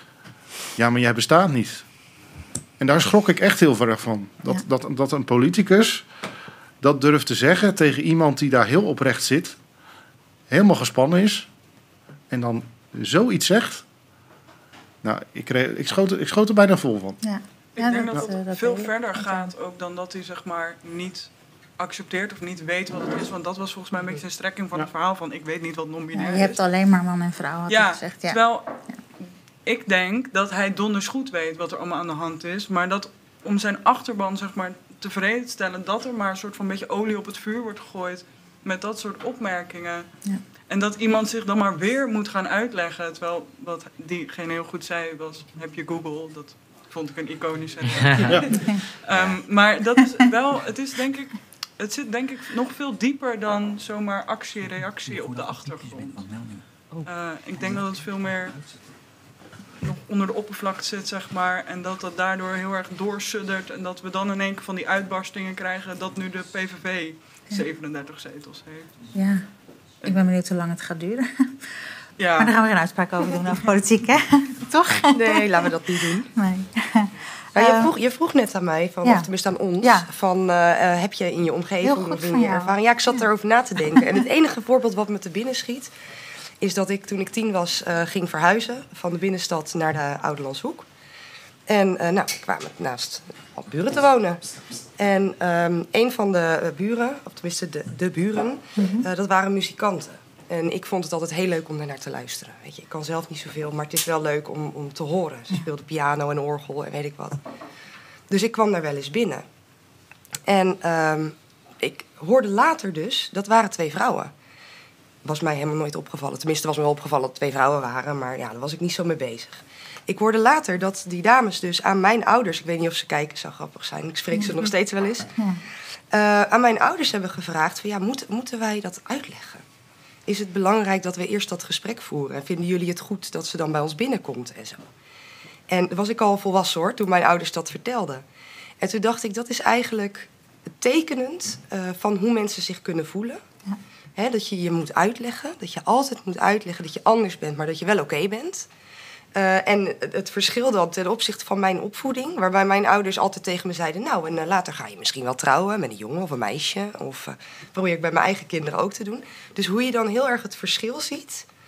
Ja, maar jij bestaat niet. En daar schrok ik echt heel erg van. Dat, ja. dat, dat een politicus. Dat durft te zeggen tegen iemand die daar heel oprecht zit. Helemaal gespannen is. En dan zoiets zegt. Nou, ik, ik, schoot, ik schoot er bijna vol van. Ja. Ik ja, denk dat, dat het uh, dat veel verder gaat ook dan dat hij zeg maar niet accepteert of niet weet wat het is. Want dat was volgens mij een beetje de strekking van ja. het verhaal van ik weet niet wat non-binair is. Ja, je hebt alleen maar man en vrouw, had ja, hij gezegd. Ja, terwijl ja. ik denk dat hij donders goed weet wat er allemaal aan de hand is. Maar dat om zijn achterban zeg maar tevreden te stellen dat er maar een soort van beetje olie op het vuur wordt gegooid met dat soort opmerkingen. Ja. En dat iemand zich dan maar weer moet gaan uitleggen. Terwijl wat diegene heel goed zei was, heb je Google, dat... vond ik een iconische. Ja. um, maar dat is wel, het is denk ik, het zit denk ik nog veel dieper dan zomaar actie-reactie op de achtergrond. Uh, ik denk dat het veel meer nog onder de oppervlakte zit, zeg maar, en dat dat daardoor heel erg doorsuddert en dat we dan in één keer van die uitbarstingen krijgen dat nu de P V V zevenendertig zetels heeft. Ja, ik ben benieuwd hoe lang het gaat duren. Ja. Maar daar gaan we geen uitspraak over doen, over politiek, hè? Toch? Nee, laten we dat niet doen. Nee. Ja, je, vroeg, je vroeg net aan mij, van, ja. of tenminste aan ons, ja. van uh, uh, heb je in je omgeving of in je ervaring... Ja, ik zat ja. erover na te denken. En het enige voorbeeld wat me te binnen schiet, is dat ik toen ik tien was uh, ging verhuizen van de binnenstad naar de Oudelandshoek. En uh, nou, ik kwam naast al buren te wonen. En um, een van de uh, buren, of tenminste de, de buren, mm-hmm. uh, dat waren muzikanten. En ik vond het altijd heel leuk om daar naar te luisteren. Weet je, ik kan zelf niet zoveel, maar het is wel leuk om, om te horen. Ze speelden piano en orgel en weet ik wat. Dus ik kwam daar wel eens binnen. En um, ik hoorde later dus, dat waren twee vrouwen. Was mij helemaal nooit opgevallen. Tenminste, was me wel opgevallen dat het twee vrouwen waren. Maar ja, daar was ik niet zo mee bezig. Ik hoorde later dat die dames dus aan mijn ouders... Ik weet niet of ze kijken, zou grappig zijn. Ik spreek ze nog steeds wel eens. Uh, aan mijn ouders hebben gevraagd van ja, moet, moeten wij dat uitleggen? Is het belangrijk dat we eerst dat gesprek voeren? En vinden jullie het goed dat ze dan bij ons binnenkomt en zo? En was ik al volwassen hoor, toen mijn ouders dat vertelden. En toen dacht ik, dat is eigenlijk tekenend uh, van hoe mensen zich kunnen voelen. Ja. He, dat je je moet uitleggen, dat je altijd moet uitleggen dat je anders bent, maar dat je wel oké okay bent. Uh, en het verschil dan ten opzichte van mijn opvoeding, waarbij mijn ouders altijd tegen me zeiden, nou, en uh, later ga je misschien wel trouwen met een jongen of een meisje. Of uh, probeer ik bij mijn eigen kinderen ook te doen. Dus hoe je dan heel erg het verschil ziet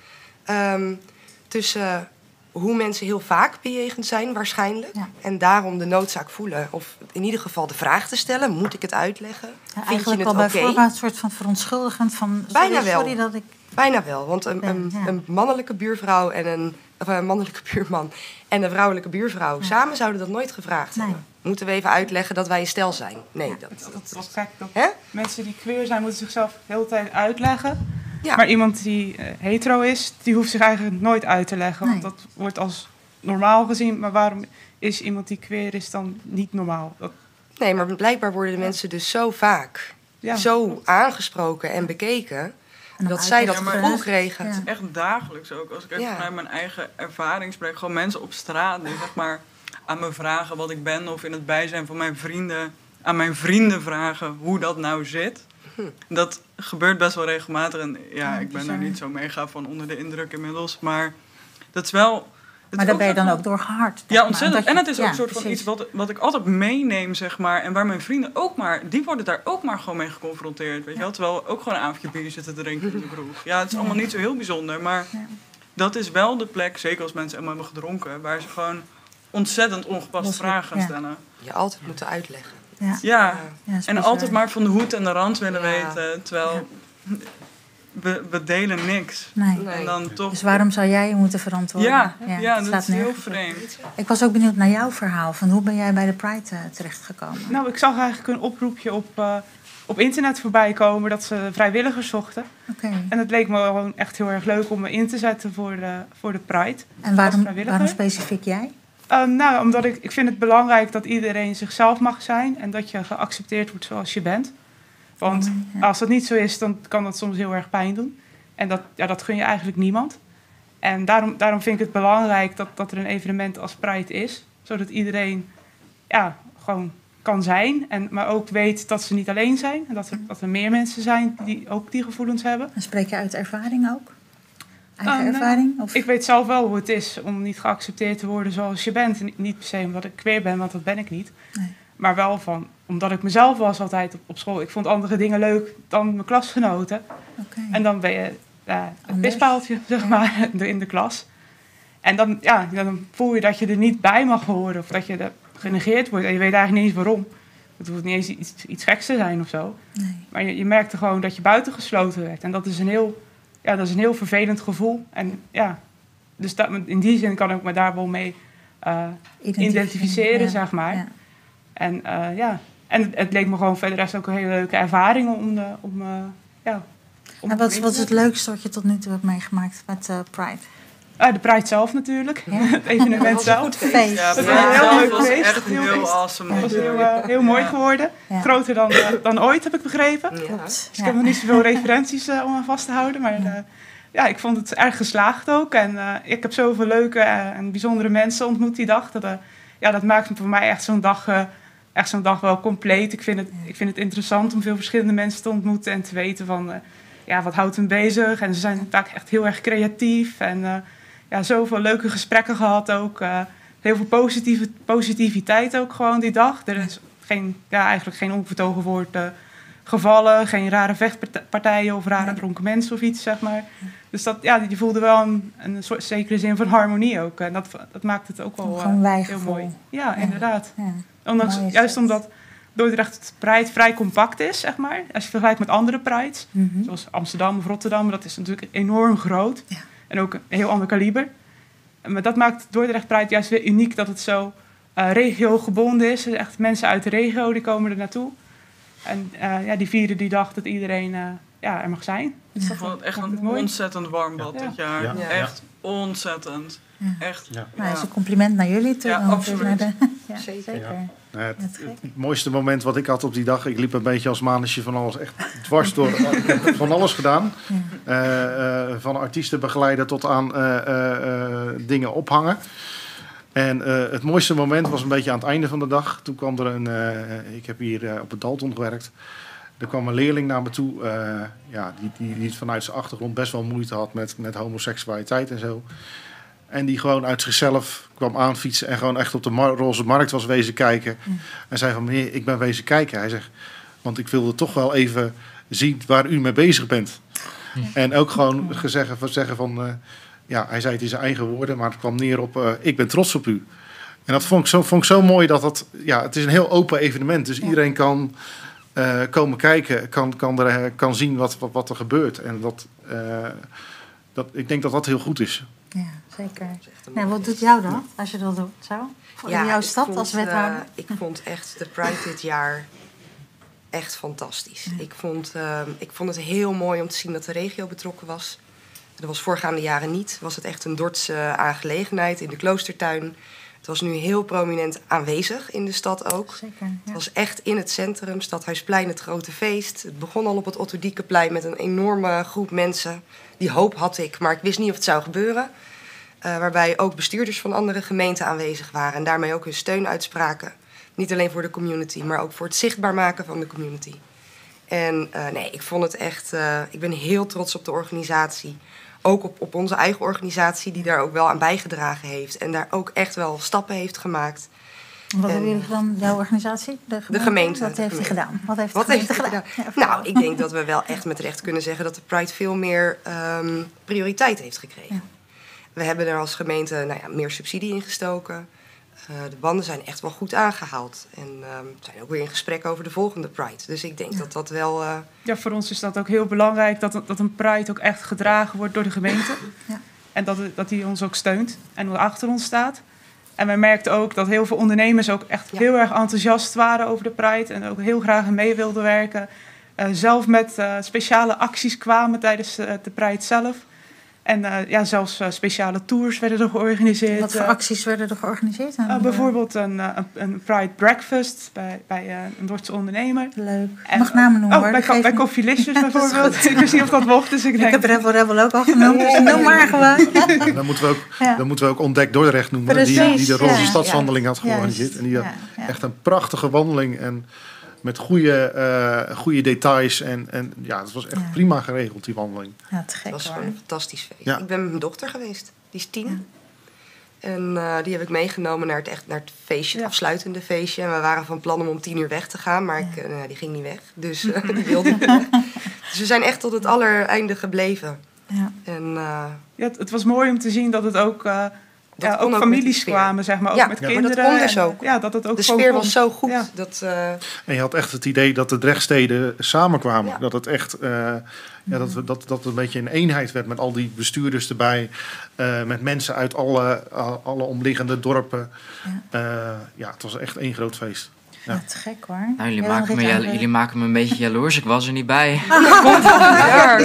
Um, tussen uh, hoe mensen heel vaak bejegend zijn waarschijnlijk. Ja. En daarom de noodzaak voelen. Of in ieder geval de vraag te stellen. Moet ik het uitleggen? Ja, Vind eigenlijk je het al oké? bij voorbaat een soort van verontschuldigend van... Sorry, Bijna wel. Sorry dat ik... Bijna wel. Want een, een, ja. een mannelijke buurvrouw en een, of een mannelijke buurman en een vrouwelijke buurvrouw... Ja. samen zouden dat nooit gevraagd nee. hebben. Moeten we even uitleggen dat wij een stel zijn? Nee, ja. dat... dat, dat is gek. Dat mensen die queer zijn moeten zichzelf de hele tijd uitleggen. Ja. Maar iemand die uh, hetero is, die hoeft zich eigenlijk nooit uit te leggen. Nee. Want dat wordt als normaal gezien. Maar waarom is iemand die queer is dan niet normaal? Dat... Nee, maar blijkbaar worden de mensen dus zo vaak ja. zo aangesproken en bekeken... En dat zij dat gevoel kregen. Het is echt dagelijks ook. Als ik even ja. vanuit mijn eigen ervaring spreek. Gewoon mensen op straat die zeg maar aan me vragen wat ik ben. Of in het bijzijn van mijn vrienden aan mijn vrienden vragen hoe dat nou zit. Hm. Dat gebeurt best wel regelmatig. En ja, ik ben daar niet zo mega van onder de indruk inmiddels. Maar dat is wel... Maar daar ben je dan ook door gehard. Ja, ontzettend. Je, en het is ook ja, een soort van precies. iets wat, wat ik altijd meeneem, zeg maar. En waar mijn vrienden ook maar... Die worden daar ook maar gewoon mee geconfronteerd, weet je wel. Terwijl we ook gewoon een avondje bier zitten te drinken in de kroeg. Ja, het is allemaal niet zo heel bijzonder. Maar ja. dat is wel de plek, zeker als mensen helemaal hebben gedronken... waar ze gewoon ontzettend ongepaste vragen gaan stellen. Ja. Je altijd moeten uitleggen. Ja, ja. ja en altijd maar van de hoed en de rand willen ja. weten. Terwijl... Ja. We, we delen niks. Nee. En dan toch... Dus waarom zou jij je moeten verantwoorden? Ja, ja, ja dat is heel vreemd. Ik was ook benieuwd naar jouw verhaal. Van hoe ben jij bij de Pride uh, terechtgekomen? Nou, ik zag eigenlijk een oproepje op, uh, op internet voorbij komen... dat ze vrijwilligers zochten. Okay. En het leek me gewoon echt heel erg leuk om me in te zetten voor de, voor de Pride. En waarom, waarom specifiek jij? Um, nou, omdat ik, ik vind het belangrijk dat iedereen zichzelf mag zijn... en dat je geaccepteerd wordt zoals je bent... Want ja. als dat niet zo is, dan kan dat soms heel erg pijn doen. En dat, ja, dat gun je eigenlijk niemand. En daarom, daarom vind ik het belangrijk dat, dat er een evenement als Pride is. Zodat iedereen ja, gewoon kan zijn. En, maar ook weet dat ze niet alleen zijn. En dat er, dat er meer mensen zijn die ook die gevoelens hebben. En spreek je uit ervaring ook? Eigen uh, ervaring? Nou, ik weet zelf wel hoe het is om niet geaccepteerd te worden zoals je bent. En niet per se omdat ik queer ben, want dat ben ik niet. Nee. Maar wel van, omdat ik mezelf was altijd op, op school. Ik vond andere dingen leuk dan mijn klasgenoten. Okay. En dan ben je uh, een pispaaltje, zeg ja. maar, in de klas. En dan, ja, dan voel je dat je er niet bij mag horen. Of dat je er genegeerd wordt. En je weet eigenlijk niet eens waarom. Het hoeft niet eens iets, iets geks te zijn of zo. Nee. Maar je, je merkte gewoon dat je buitengesloten werd. En dat is een heel, ja, dat is een heel vervelend gevoel. En ja, dus dat, in die zin kan ik me daar wel mee uh, identificeren, ja. zeg maar. Ja. En uh, ja, en het, het leek me gewoon verder rest ook een hele leuke ervaring om, uh, om uh, ja. Om en wat, is, wat is het leukste wat je tot nu toe hebt meegemaakt met uh, Pride? Uh, de Pride zelf natuurlijk, ja. Het evenement zelf. Goed feest. Ja, het was een heel leuk feest. Echt heel, heel awesome. Het was heel, uh, heel mooi geworden. Ja. Groter dan, uh, dan ooit, heb ik begrepen. Ja. Dus ik ja. heb nog niet zoveel referenties uh, om aan vast te houden. Maar uh, ja, ik vond het erg geslaagd ook. En uh, ik heb zoveel leuke uh, en bijzondere mensen ontmoet die dag. Dat, uh, ja, dat maakt voor mij echt zo'n dag... Uh, echt zo'n dag wel compleet. Ik vind, het, ik vind het interessant om veel verschillende mensen te ontmoeten en te weten van, uh, ja, wat houdt hen bezig. En ze zijn vaak echt heel erg creatief en uh, ja, zoveel leuke gesprekken gehad ook. Uh, heel veel positieve, positiviteit ook gewoon die dag. Er is geen, ja, eigenlijk geen onvertogen woord uh, gevallen, geen rare vechtpartijen of rare dronken mensen of iets, zeg maar. Dus dat, ja, je voelde wel een, een soort zekere zin van harmonie ook. En dat, dat maakt het ook wel uh, heel mooi. Ja, ja. inderdaad. Ja. Ondanks, juist omdat Dordrecht Pride vrij compact is, zeg maar. Als je vergelijkt met andere Prides, mm-hmm. zoals Amsterdam of Rotterdam, dat is natuurlijk enorm groot. Ja. En ook een heel ander kaliber. Maar dat maakt Dordrecht Pride juist weer uniek, dat het zo uh, regiogebonden is. Dus echt mensen uit de regio, die komen er naartoe. En uh, ja, die vieren die dag dat iedereen uh, ja, er mag zijn. Dus ik vond het echt een ontzettend warm bad ja. dit jaar. Ja. Ja. Echt ontzettend. Ja. Echt. Ja. Nou, dat is een compliment naar jullie toe. Ja, absoluut. De... ja, zeker. Ja. Nou, het, het, het mooiste moment wat ik had op die dag, ik liep een beetje als manusje van alles, echt dwars door. Ik heb van alles gedaan. Ja. Uh, uh, van artiesten begeleiden tot aan uh, uh, uh, dingen ophangen. En uh, het mooiste moment was een beetje aan het einde van de dag. Toen kwam er een, uh, ik heb hier uh, op het Dalton gewerkt. Er kwam een leerling naar me toe, uh, ja, die, die, die vanuit zijn achtergrond best wel moeite had met, met homoseksualiteit en zo. En die gewoon uit zichzelf kwam aanfietsen en gewoon echt op de mar- roze markt was wezen kijken. Mm. En zei van, meneer, ik ben wezen kijken. Hij zegt, want ik wilde toch wel even zien waar u mee bezig bent. Mm. En ook gewoon gezegd, zeggen van, uh, ja, hij zei het in zijn eigen woorden, maar het kwam neer op uh, ik ben trots op u. En dat vond ik zo, vond ik zo mooi dat het, ja, het is een heel open evenement. Dus ja. iedereen kan uh, komen kijken, kan, kan, er, kan zien wat, wat, wat er gebeurt. En dat, uh, dat, ik denk dat dat heel goed is. Ja, zeker. Nou, wat doet jou dat, als je dat doet? Zo? Voor ja, jouw stad vond, als wethouder? Uh, ik vond echt de Pride dit jaar echt fantastisch. Ja. Ik, vond, uh, ik vond het heel mooi om te zien dat de regio betrokken was. Dat was voorgaande jaren niet. Was het echt een Dordtse aangelegenheid in de Kloostertuin. Het was nu heel prominent aanwezig in de stad ook. Zeker, ja. Het was echt in het centrum, Stadhuisplein, het grote feest. Het begon al op het Otto Diekenplein met een enorme groep mensen. Die hoop had ik, maar ik wist niet of het zou gebeuren. Uh, waarbij ook bestuurders van andere gemeenten aanwezig waren. En daarmee ook hun steun uitspraken. Niet alleen voor de community, maar ook voor het zichtbaar maken van de community. En uh, nee, ik vond het echt... Uh, ik ben heel trots op de organisatie. Ook op, op onze eigen organisatie, die daar ook wel aan bijgedragen heeft. En daar ook echt wel stappen heeft gemaakt. Wat hebben jullie gedaan, jouw organisatie? De gemeente? De gemeente. Wat heeft hij gedaan? Wat heeft, Wat heeft hij gedaan? gedaan? Ja, nou, ik denk dat we wel echt met recht kunnen zeggen dat de Pride veel meer um, prioriteit heeft gekregen. Ja. We hebben er als gemeente nou ja, meer subsidie in gestoken. Uh, de banden zijn echt wel goed aangehaald. En uh, we zijn ook weer in gesprek over de volgende Pride. Dus ik denk ja. dat dat wel... Uh... Ja, voor ons is dat ook heel belangrijk dat, dat een Pride ook echt gedragen wordt door de gemeente. Ja. En dat, dat die ons ook steunt en achter ons staat. En wij merkten ook dat heel veel ondernemers ook echt ja. heel erg enthousiast waren over de Pride. En ook heel graag mee wilden werken. Uh, zelf met uh, speciale acties kwamen tijdens uh, de Pride zelf. En uh, ja, zelfs uh, speciale tours werden er georganiseerd. Wat voor uh, acties werden er georganiseerd? Uh, bijvoorbeeld een, uh, een Pride Breakfast bij, bij uh, een Dordtse ondernemer. Leuk. En, Mag namen noemen. Oh, bij, bij Coffeelicious bijvoorbeeld. Ik wist niet of dat mocht, dus ik denk... Ik heb Rebel Rebel ook al genoemd, dus noem maar gewoon. Ja, dan, moeten we ook, ja. dan moeten we ook Ontdek Dordrecht noemen. Precies, die, die de Roze ja. Stadswandeling had georganiseerd. Ja, en die had ja, ja. echt een prachtige wandeling en... Met goede, uh, goede details. En, en ja, het was echt ja. prima geregeld, die wandeling. Ja, te gek, het was hoor. gewoon een fantastisch feest. Ja. Ik ben met mijn dochter geweest. Die is tien. Ja. En uh, die heb ik meegenomen naar het, echt, naar het feestje, het ja. afsluitende feestje. En we waren van plan om om tien uur weg te gaan. Maar ik, uh, die ging niet weg. Dus uh, die wilde niet weg. Dus we zijn echt tot het allereinde gebleven. Ja. En, uh, ja, het, het was mooi om te zien dat het ook... Uh, Ja, ook, ook families kwamen, zeg maar, ook ja, met ja, kinderen. Maar dat kon dus ook. En, ja, dat het ook de sfeer kon. was zo goed. Ja. Dat, uh... En je had echt het idee dat de Drechtsteden samenkwamen. Ja. Dat het echt uh, ja, dat, dat, dat het een beetje een eenheid werd met al die bestuurders erbij. Uh, met mensen uit alle, alle omliggende dorpen. Ja. Uh, ja, het was echt één groot feest. Ja, te gek hoor. Nou, jullie, maken me, jalo- jullie maken me een beetje jaloers. Ik was er niet bij. Volgend jaar.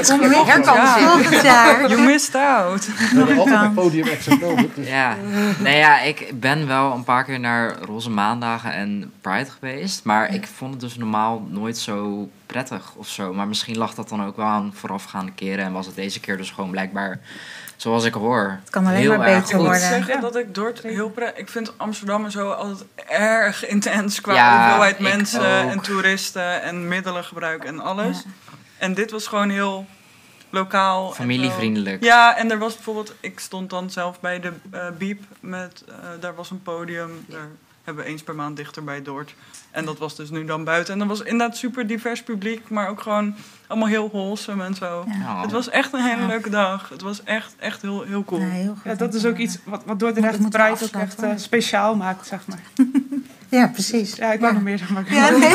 Volgend jaar. You missed out. We hebben altijd een podium extra nodig. Dus. Ja. Nee, ja, ik ben wel een paar keer naar Roze Maandagen en Pride geweest. Maar ik vond het dus normaal nooit zo prettig of zo. Maar misschien lag dat dan ook wel aan voorafgaande keren. En was het deze keer dus gewoon blijkbaar... Zoals ik hoor. Het kan alleen heel maar beter worden. Ik moet zeggen ja. dat ik Dort heel pre- Ik vind Amsterdam en zo altijd erg intens qua ja, hoeveelheid mensen en toeristen en middelengebruik en alles. Ja. En dit was gewoon heel lokaal. Familievriendelijk. En ja, en er was bijvoorbeeld... Ik stond dan zelf bij de uh, Biep. Met, uh, daar was een podium. Daar hebben we eens per maand dichter bij Dort. En dat was dus nu dan buiten. En dat was inderdaad super divers publiek. Maar ook gewoon allemaal heel wholesome en zo. Ja. Het was echt een hele leuke dag. Het was echt, echt heel, heel cool. Ja, heel ja, dat is ook iets wat, wat Dordrecht Pride ook echt uh, speciaal maakt, zeg maar. Ja, precies. Ja, ik wou nog meer, zeg maar. Ja, nee,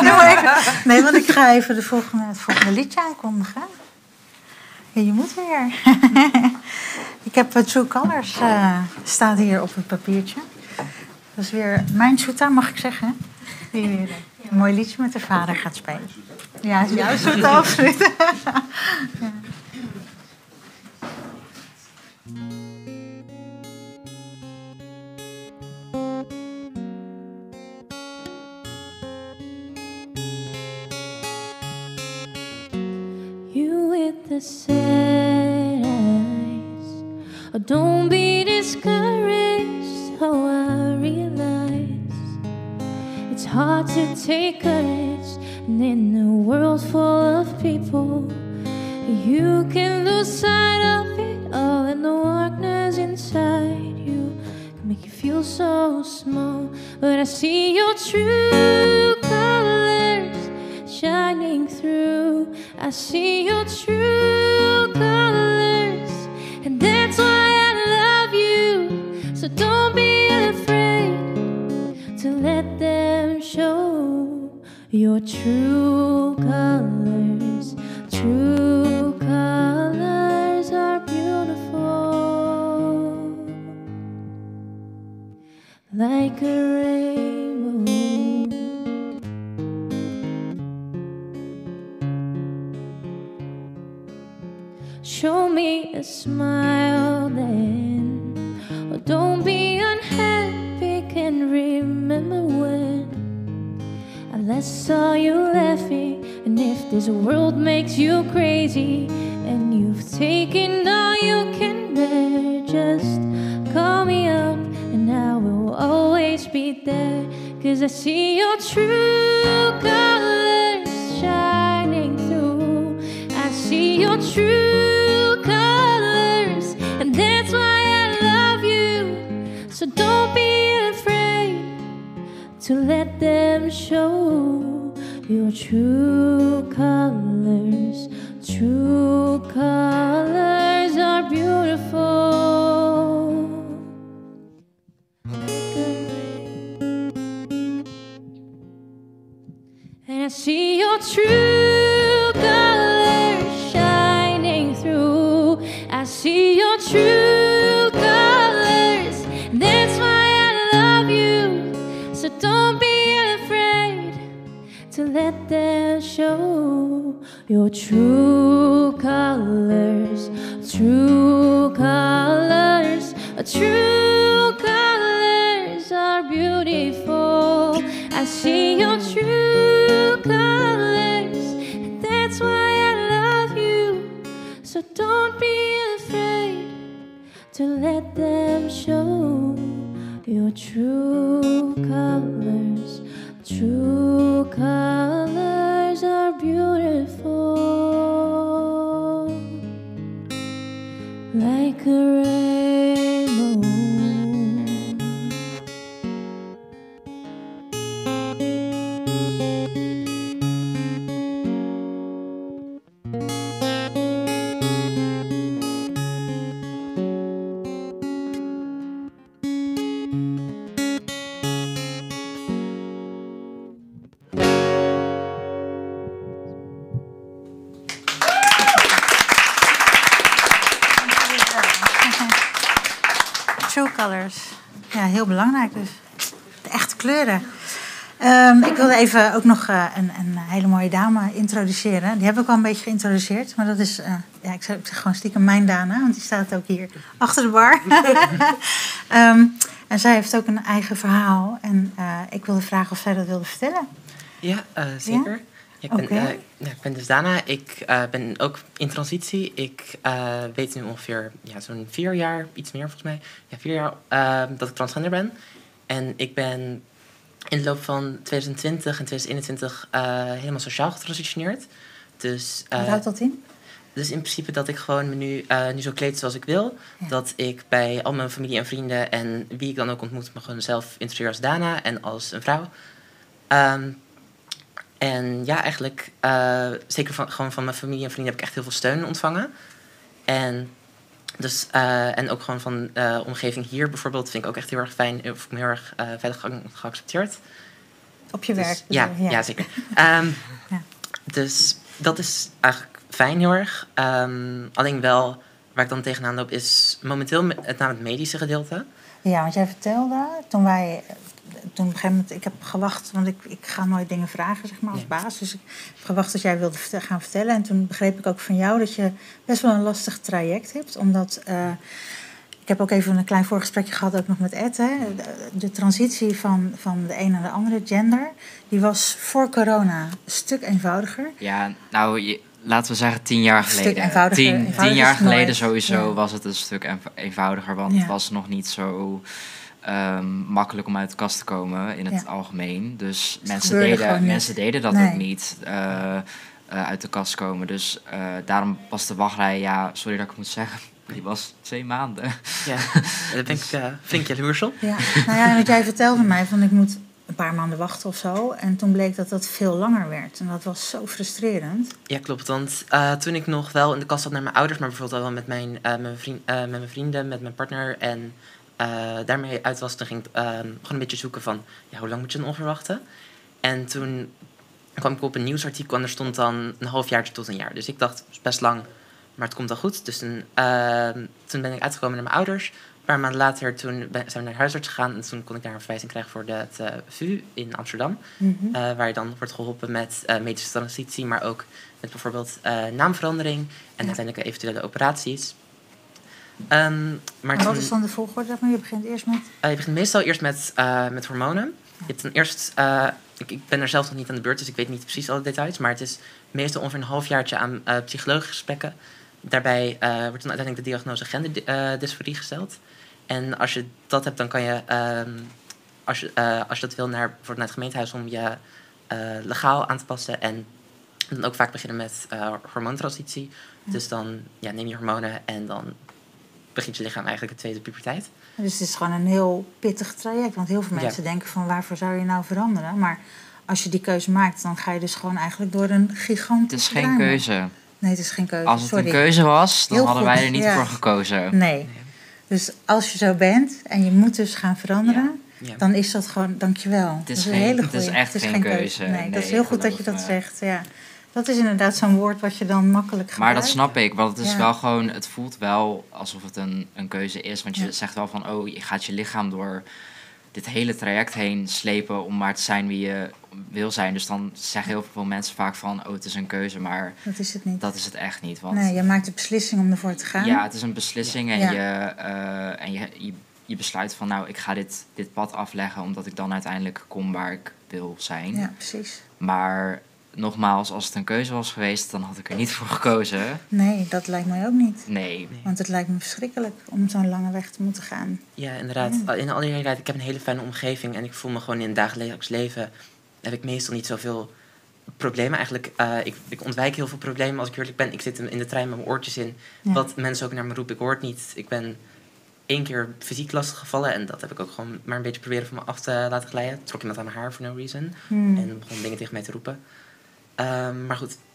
nee, nee, want ik ga even de volgende, het volgende liedje aankondigen. Ja, je moet weer. Ik heb uh, True Colors uh, staat hier op het papiertje. Dat is weer mijn Soeta, mag ik zeggen. Die weer een mooi liedje met de vader gaat spelen. Ja, juist zo te afsluiten. Ja. You with the sad eyes, oh, don't be discouraged. Oh, I realize it's hard to take courage, and in a world full of people, you can lose sight of it all, and the darkness inside you can make you feel so small. But I see your true colors shining through. I see your true colors, and that's why true colors, true colors are beautiful, like a rainbow. Show me a smile then, oh, don't be unhappy, can remember when I last saw you laughing. And if this world makes you crazy and you've taken all you can bear, just call me up and I will always be there. 'Cause I see your true colors shining through. I see your true colors, and that's why I love you. So don't be afraid to let them show your true colors. True colors are beautiful. And I see your true colors shining through. I see your true colors, and that's why I love you. So don't be afraid to let them show your true colors. True colors, true colors are beautiful. I see your true colors, and that's why I love you. So don't be afraid to let them show your true colors. True colors are beautiful, like a rainbow. True colors. Ja, heel belangrijk dus. De echte kleuren. Um, ik wilde even ook nog uh, een, een hele mooie dame introduceren. Die heb ik al een beetje geïntroduceerd. Maar dat is, uh, ja, ik zeg, ik zeg gewoon stiekem mijn Dana. Want die staat ook hier achter de bar. um, en zij heeft ook een eigen verhaal. En uh, ik wilde vragen of zij dat wilde vertellen. Ja, uh, zeker. Ja? Ik, ben, okay. uh, ja, ik ben dus Dana. Ik uh, ben ook in transitie. Ik uh, weet nu ongeveer ja, zo'n vier jaar, iets meer volgens mij. Ja, vier jaar uh, dat ik transgender ben. En ik ben in de loop van twintig twintig en twintig eenentwintig uh, helemaal sociaal getransitioneerd. Dus, uh, Wat houdt dat in? Dus in principe dat ik gewoon me nu, uh, nu zo kleed zoals ik wil. Ja. Dat ik bij al mijn familie en vrienden en wie ik dan ook ontmoet me gewoon zelf introduceer als Dana en als een vrouw. Um, En ja, eigenlijk, uh, zeker van, gewoon van mijn familie en vrienden heb ik echt heel veel steun ontvangen. En, dus, uh, en ook gewoon van de uh, omgeving hier bijvoorbeeld vind ik ook echt heel erg fijn. Of ik me heel erg uh, veilig ge- geaccepteerd. Op je dus, werk? Ja, ja. ja, zeker. Um, ja. Dus dat is eigenlijk fijn heel erg. Um, alleen wel, waar ik dan tegenaan loop, is momenteel met, het name het medische gedeelte. Ja, want jij vertelde, toen wij... Toen op een gegeven moment, ik heb gewacht, want ik, ik ga nooit dingen vragen, zeg maar, als nee. baas. Dus ik heb gewacht dat jij wilde verte- gaan vertellen. En toen begreep ik ook van jou dat je best wel een lastig traject hebt. Omdat, uh, ik heb ook even een klein voorgesprekje gehad, ook nog met Ed. Hè. De, de transitie van, van de een naar de andere gender, die was voor corona een stuk eenvoudiger. Ja, nou, je, laten we zeggen tien jaar geleden. Een stuk eenvoudiger. Tien, eenvoudiger tien jaar geleden nooit. sowieso ja. was het een stuk eenvoudiger, want ja. het was nog niet zo... Um, makkelijk om uit de kast te komen in het ja. algemeen. Dus mensen deden, mensen deden dat nee. ook niet, uh, uh, uit de kast komen. Dus uh, daarom was de wachtrij, ja, sorry dat ik het moet zeggen, die was twee maanden. Ja, daar ben ik uh, flink jaloers op. Ja, nou ja, want jij vertelde mij van ik moet een paar maanden wachten of zo. En toen bleek dat dat veel langer werd. En dat was zo frustrerend. Ja, klopt. Want uh, toen ik nog wel in de kast zat naar mijn ouders, maar bijvoorbeeld wel met mijn, uh, met mijn, vriend, uh, met mijn vrienden, met mijn partner en... Uh, daarmee uit was, dan ging ik uh, gewoon een beetje zoeken van... Ja, hoe lang moet je dan ongeveer wachten? En toen kwam ik op een nieuwsartikel en er stond dan een halfjaartje tot een jaar. Dus ik dacht, dat is best lang, maar het komt wel goed. Dus toen, uh, toen ben ik uitgekomen naar mijn ouders. Een paar maanden later toen ben, zijn we naar de huisarts gegaan. En toen kon ik daar een verwijzing krijgen voor de, het uh, V U in Amsterdam. Mm-hmm. Uh, waar je dan wordt geholpen met uh, medische transitie, maar ook met bijvoorbeeld uh, naamverandering en ja. uiteindelijk eventuele operaties. Um, maar en wat toen, is dan de volgorde? Je begint eerst met? Uh, je begint meestal eerst met, uh, met hormonen. Ja. Je hebt dan eerst, uh, ik, ik ben er zelf nog niet aan de beurt, dus ik weet niet precies alle details. Maar het is meestal ongeveer een halfjaartje aan uh, psychologische gesprekken. Daarbij uh, wordt dan uiteindelijk de diagnose genderdysforie gesteld. En als je dat hebt, dan kan je, um, als je, uh, als je dat wil, naar, bijvoorbeeld naar het gemeentehuis om je uh, legaal aan te passen. En dan ook vaak beginnen met uh, hormoontransitie. Ja. Dus dan ja, neem je hormonen en dan begint je lichaam eigenlijk de tweede puberteit. Dus het is gewoon een heel pittig traject. Want heel veel mensen ja. denken van waarvoor zou je nou veranderen? Maar als je die keuze maakt, dan ga je dus gewoon eigenlijk door een gigantische Het is geen drama. keuze. Nee, het is geen keuze. Als het Sorry. een keuze was, dan heel hadden goed. wij er niet ja. voor gekozen. Nee. Dus als je zo bent en je moet dus gaan veranderen, ja. Ja. dan is dat gewoon, dankjewel. Het is, dat is geen, een hele het is goeie. echt het is geen keuze. keuze. Nee, nee, dat is heel goed dat je dat me. zegt. Ja. Dat is inderdaad zo'n woord wat je dan makkelijk gebruikt. Maar dat snap ik, want het is ja. wel gewoon, het voelt wel alsof het een, een keuze is. Want je ja. zegt wel van, oh, je gaat je lichaam door dit hele traject heen slepen om maar te zijn wie je wil zijn. Dus dan zeggen heel veel mensen vaak van, oh, het is een keuze, maar dat is het niet. Dat is het echt niet. Want nee, je maakt de beslissing om ervoor te gaan. Ja, het is een beslissing en, ja. je, uh, en je, je, je besluit van, nou, ik ga dit, dit pad afleggen omdat ik dan uiteindelijk kom waar ik wil zijn. Ja, precies. Maar nogmaals, als het een keuze was geweest, dan had ik er niet voor gekozen. Nee, dat lijkt mij ook niet. Nee. Want het lijkt me verschrikkelijk om zo'n lange weg te moeten gaan. Ja, inderdaad. Ja. In alle eerlijkheid, ik heb een hele fijne omgeving en ik voel me gewoon in het dagelijks leven heb ik meestal niet zoveel problemen. Eigenlijk, uh, ik, ik ontwijk heel veel problemen als ik eerlijk ben. Ik zit in de trein met mijn oortjes in. Ja. Wat mensen ook naar me roepen, ik hoor het niet. Ik ben één keer fysiek lastig gevallen en dat heb ik ook gewoon maar een beetje proberen van me af te laten glijden. Trok iemand aan mijn haar for no reason. Hmm. En begon dingen tegen mij te roepen. Um, maar goed.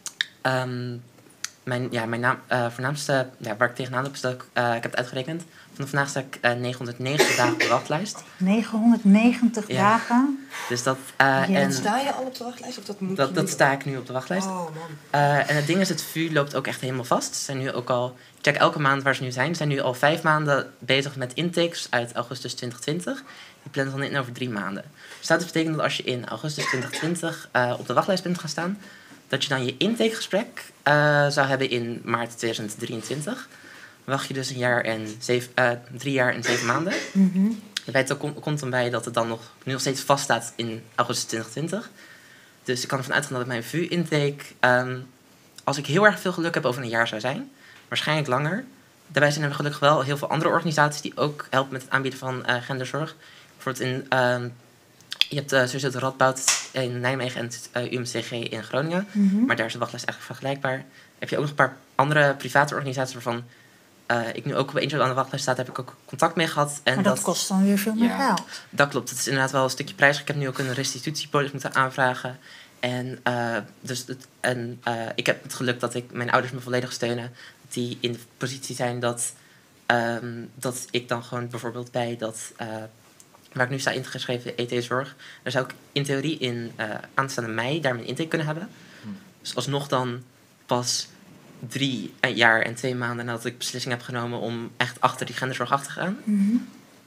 Um, mijn, ja, mijn naam, uh, voornaamste, ja, waar ik tegenaan loop, is dat ik, uh, ik heb het uitgerekend. Vanaf vandaag sta ik uh, negenhonderdnegentig dagen op de wachtlijst. negenhonderdnegentig ja. dagen? Dus dat... Uh, ja, en sta je al op de wachtlijst? Of dat moet dat, je dat sta ik nu op de wachtlijst. Oh, man. Uh, en het ding is, het V U loopt ook echt helemaal vast. Ze zijn nu ook al... Ik check elke maand waar ze nu zijn. Ze zijn nu al vijf maanden bezig met intakes uit augustus twintig twintig. Die plannen dan in over drie maanden. Dus dat betekent dat als je in augustus twintig twintig uh, op de wachtlijst bent gaan staan, dat je dan je intakegesprek uh, zou hebben in maart tweeduizend drieëntwintig. Wacht je dus een jaar en zeven, uh, drie jaar en zeven maanden. Mm-hmm. Het komt dan bij dat het dan nog, nu nog steeds vaststaat in augustus twintig twintig. Dus ik kan ervan uitgaan dat mijn V U-intake, um, als ik heel erg veel geluk heb, over een jaar zou zijn. Waarschijnlijk langer. Daarbij zijn er gelukkig wel heel veel andere organisaties die ook helpen met het aanbieden van uh, genderzorg. Bijvoorbeeld in, um, je hebt uh, sowieso de Radboud in Nijmegen en het uh, U M C G in Groningen. Mm-hmm. Maar daar is de wachtlijst eigenlijk vergelijkbaar. Heb je ook nog een paar andere private organisaties waarvan uh, ik nu ook op eentje aan de wachtlijst staat, heb ik ook contact mee gehad. En maar dat, dat kost dan weer veel meer ja. geld. Dat klopt. Het is inderdaad wel een stukje prijzig. Ik heb nu ook een restitutiepolis moeten aanvragen. En, uh, dus het, en uh, ik heb het geluk dat ik mijn ouders me volledig steunen. Die in de positie zijn dat, um, dat ik dan gewoon bijvoorbeeld bij dat, uh, waar ik nu sta ingeschreven, E T-zorg, daar zou ik in theorie in uh, aanstaande mei daar mijn intake kunnen hebben. Hmm. Dus alsnog dan pas drie jaar en twee maanden nadat ik beslissing heb genomen om echt achter die genderzorg achter te gaan. Mm-hmm.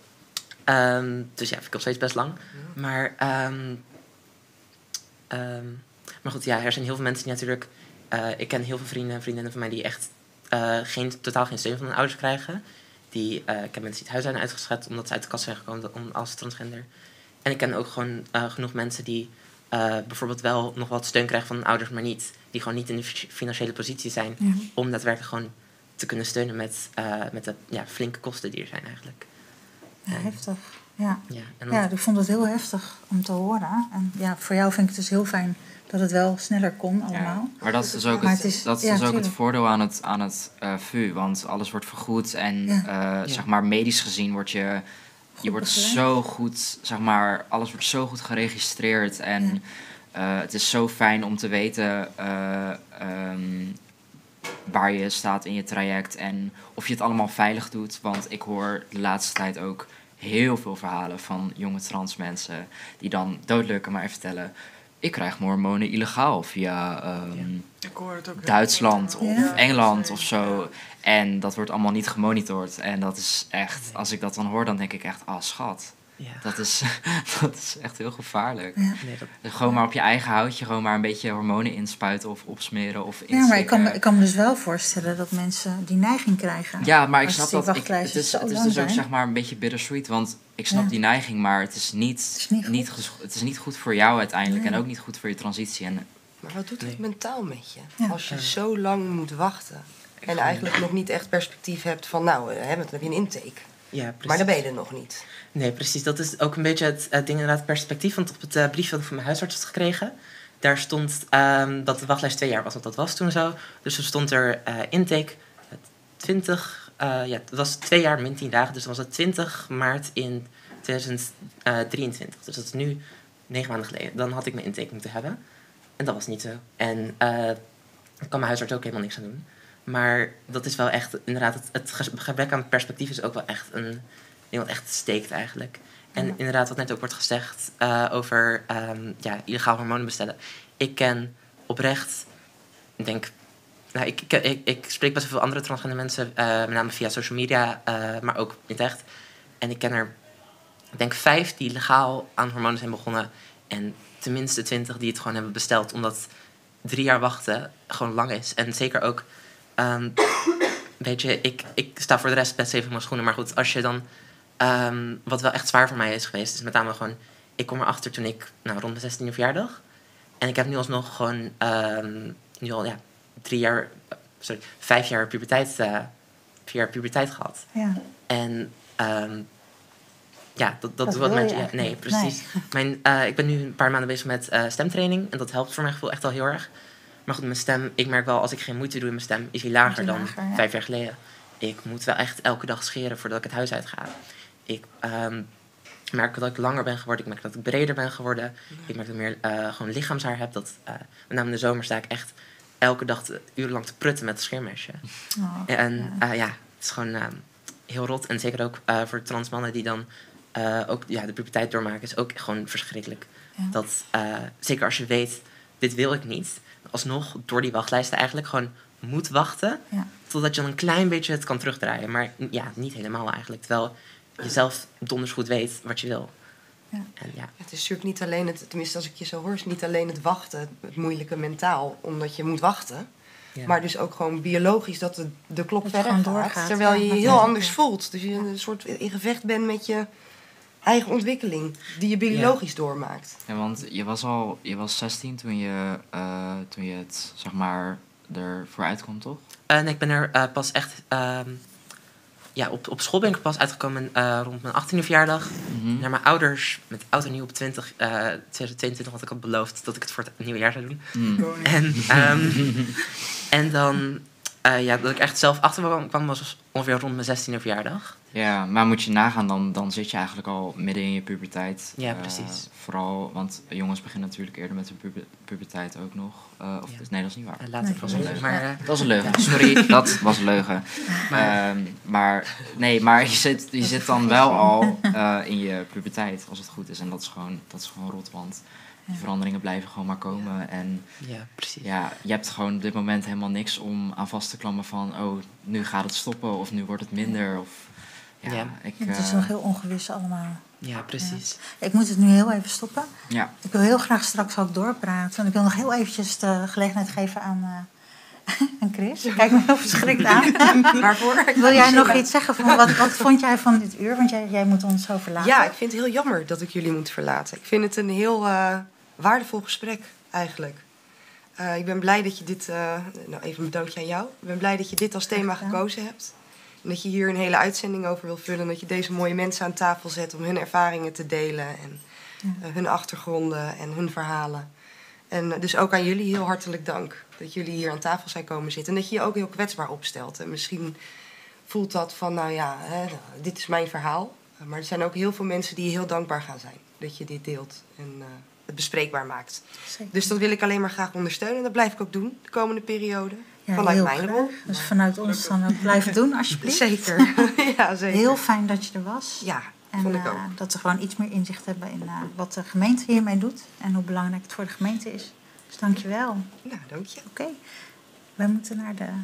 Um, dus ja, vind ik nog steeds best lang. Ja. Maar, um, um, maar goed, ja, er zijn heel veel mensen die natuurlijk... Uh, ik ken heel veel vrienden en vriendinnen van mij die echt uh, geen, totaal geen steun van hun ouders krijgen. Die, uh, ik heb mensen die het huis zijn uitgeschet omdat ze uit de kast zijn gekomen om, als transgender. En ik ken ook gewoon uh, genoeg mensen die uh, bijvoorbeeld wel nog wat steun krijgen van hun ouders, maar niet. Die gewoon niet in de financiële positie zijn ja. om daadwerkelijk gewoon te kunnen steunen met, uh, met de ja, flinke kosten die er zijn eigenlijk. Ja, heftig. Ja. Ja, en ja, ik vond het heel heftig om te horen. En ja, voor jou vind ik het dus heel fijn dat het wel sneller kon allemaal. Ja, maar dat is dus ook, het, het, is, dat is ja, dus ook het voordeel aan het, aan het uh, V U. Want alles wordt vergoed en ja. Uh, ja. zeg maar medisch gezien word je... Je wordt zo goed, zeg maar, alles wordt zo goed geregistreerd. En ja. uh, het is zo fijn om te weten uh, um, waar je staat in je traject en of je het allemaal veilig doet. Want ik hoor de laatste tijd ook heel veel verhalen van jonge trans mensen die dan doodleuk maar even vertellen. ik krijg mijn hormonen illegaal via um, ja. Ik hoor het ook Duitsland of ja. Engeland of zo. En dat wordt allemaal niet gemonitord. En dat is echt, als ik dat dan hoor, dan denk ik echt, ah, schat. Ja. Dat, is, dat is echt heel gevaarlijk. Ja. Nee, dat... dus gewoon maar op je eigen houtje, gewoon maar een beetje hormonen inspuiten of opsmeren of inslikken. Ja, maar ik kan, me, ik kan me dus wel voorstellen dat mensen die neiging krijgen. Ja, maar ik snap dat. Ik, het is, het is dus ook zeg maar een beetje bittersweet, want ik snap ja. die neiging, maar het is niet, het is niet, niet, goed. het is niet goed voor jou uiteindelijk nee. en ook niet goed voor je transitie. En, maar wat doet het nee. mentaal met je? Ja. Als je zo lang moet wachten en eigenlijk nog niet echt perspectief hebt van, nou, hè, dan heb je een intake. Ja, maar dan ben je er nog niet. Nee, precies. Dat is ook een beetje het uh, ding inderdaad, perspectief. Want op het uh, briefje dat ik van mijn huisarts had gekregen, daar stond um, dat de wachtlijst twee jaar was. Want dat was toen zo. Dus er stond er uh, intake twintig, uh, ja, het was twee jaar min tien dagen. Dus dan was het twintig maart in tweeduizend drieëntwintig. Dus dat is nu negen maanden geleden. Dan had ik mijn intake moeten hebben. En dat was niet zo. En uh, daar kan mijn huisarts ook helemaal niks aan doen. Maar dat is wel echt, inderdaad, het, het gebrek aan perspectief is ook wel echt een ding wat echt steekt eigenlijk. En ja. inderdaad, wat net ook wordt gezegd uh, over um, ja, illegaal hormonen bestellen. Ik ken oprecht, ik denk, nou, ik, ik, ik, ik spreek best wel veel andere transgender mensen, uh, met name via social media, uh, maar ook in het echt. En ik ken er, ik denk vijf die legaal aan hormonen zijn begonnen en tenminste twintig die het gewoon hebben besteld, omdat drie jaar wachten gewoon lang is. En zeker ook, um, weet je, ik, ik sta voor de rest best even in mijn schoenen. Maar goed, als je dan, um, wat wel echt zwaar voor mij is geweest, is met name gewoon, ik kom erachter toen ik, nou, rond mijn zestiende verjaardag. En ik heb nu alsnog gewoon, um, nu al, ja, drie jaar, sorry, vijf jaar puberteit, uh, vier jaar puberteit gehad. Ja. En, um, ja, dat, dat, dat is wat mensen. Ja, nee, precies. Nee. Mijn, uh, ik ben nu een paar maanden bezig met uh, stemtraining. En dat helpt voor mijn gevoel echt al heel erg. Maar goed, mijn stem, ik merk wel, als ik geen moeite doe in mijn stem, is die lager dan lager, ja. vijf jaar geleden. Ik moet wel echt elke dag scheren voordat ik het huis uit ga. Ik um, merk dat ik langer ben geworden. Ik merk dat ik breder ben geworden. Ja. Ik merk dat ik meer uh, gewoon lichaamshaar heb. Dat, uh, met name in de zomer sta ik echt elke dag te, urenlang te prutten met een scheermesje. Oh, en uh, ja, het is gewoon uh, heel rot. En zeker ook uh, voor trans mannen die dan uh, ook ja, de puberteit doormaken, is ook gewoon verschrikkelijk. Ja. Dat, uh, zeker als je weet, dit wil ik niet, alsnog door die wachtlijsten eigenlijk gewoon moet wachten, ja. totdat je dan een klein beetje het kan terugdraaien. Maar ja, niet helemaal eigenlijk. Terwijl je zelf donders goed weet wat je wil. Ja. En, ja. Het is natuurlijk niet alleen, het, tenminste als ik je zo hoor, is niet alleen het wachten, het moeilijke mentaal, omdat je moet wachten. Ja. Maar dus ook gewoon biologisch dat de, de klok verder gaat, doorgaat, terwijl je je heel anders voelt. Dus je een soort in gevecht bent met je eigen ontwikkeling, die je biologisch ja. doormaakt. Ja, want je was al, je was zestien toen je, uh, toen je het, zeg maar, ervoor uitkwam, toch? Uh, nee, ik ben er uh, pas echt, uh, ja, op, op school ben ik er pas uitgekomen uh, rond mijn achttiende verjaardag. Mm-hmm. Naar mijn ouders, met oud en nieuw op twintig, uh, tweeduizend tweeëntwintig had ik al beloofd dat ik het voor het nieuwe jaar zou doen. Mm. En, um, en dan, uh, ja, dat ik echt zelf achter kwam, was ongeveer rond mijn zestiende verjaardag. Ja, maar moet je nagaan, dan, dan zit je eigenlijk al midden in je puberteit. Ja, precies. Uh, vooral, want jongens beginnen natuurlijk eerder met hun puber- puberteit ook nog. Uh, of, ja. dus, nee, dat is niet waar. Uh, later nee, was een leugen. Maar, uh, dat was een leugen, sorry, dat was een leugen. Maar, uh, maar nee, maar je zit, je zit dan wel al uh, in je puberteit, als het goed is. En dat is gewoon, dat is gewoon rot, want die veranderingen blijven gewoon maar komen. Ja. En ja, precies. Ja, je hebt gewoon op dit moment helemaal niks om aan vast te klammen van, oh, nu gaat het stoppen of nu wordt het minder. Of, Ja, ja. Ik, het is uh, nog heel ongewis allemaal. Ja, precies. Ja. Ik moet het nu heel even stoppen. Ja. Ik wil heel graag straks ook doorpraten. En ik wil nog heel eventjes de gelegenheid geven aan, uh, aan Chris. Kijk me heel verschrikt aan. Waarvoor? Wil jij nog iets zeggen? Van wat, wat vond jij van dit uur? Want jij, jij moet ons zo verlaten. Ja, ik vind het heel jammer dat ik jullie moet verlaten. Ik vind het een heel uh, waardevol gesprek eigenlijk. Uh, ik ben blij dat je dit... Uh, nou, even een bedankje aan jou. Ik ben blij dat je dit als thema gekozen hebt. En dat je hier een hele uitzending over wil vullen. En dat je deze mooie mensen aan tafel zet om hun ervaringen te delen. En ja. uh, hun achtergronden en hun verhalen. En uh, dus ook aan jullie heel hartelijk dank. Dat jullie hier aan tafel zijn komen zitten. En dat je je ook heel kwetsbaar opstelt. En misschien voelt dat van, nou ja, hè, dit is mijn verhaal. Uh, maar er zijn ook heel veel mensen die heel dankbaar gaan zijn. Dat je dit deelt en uh, het bespreekbaar maakt. Zeker. Dus dat wil ik alleen maar graag ondersteunen. En dat blijf ik ook doen de komende periode. Ja, vanuit mijn rol. Dus vanuit ons dan ook blijven doen, alsjeblieft. Zeker. Ja, zeker. Heel fijn dat je er was. Ja, En Vond ik ook. Uh, dat we gewoon iets meer inzicht hebben in uh, wat de gemeente hiermee doet. En hoe belangrijk het voor de gemeente is. Dus dank je wel. Nou, dank je. Oké. Okay. Wij moeten naar de...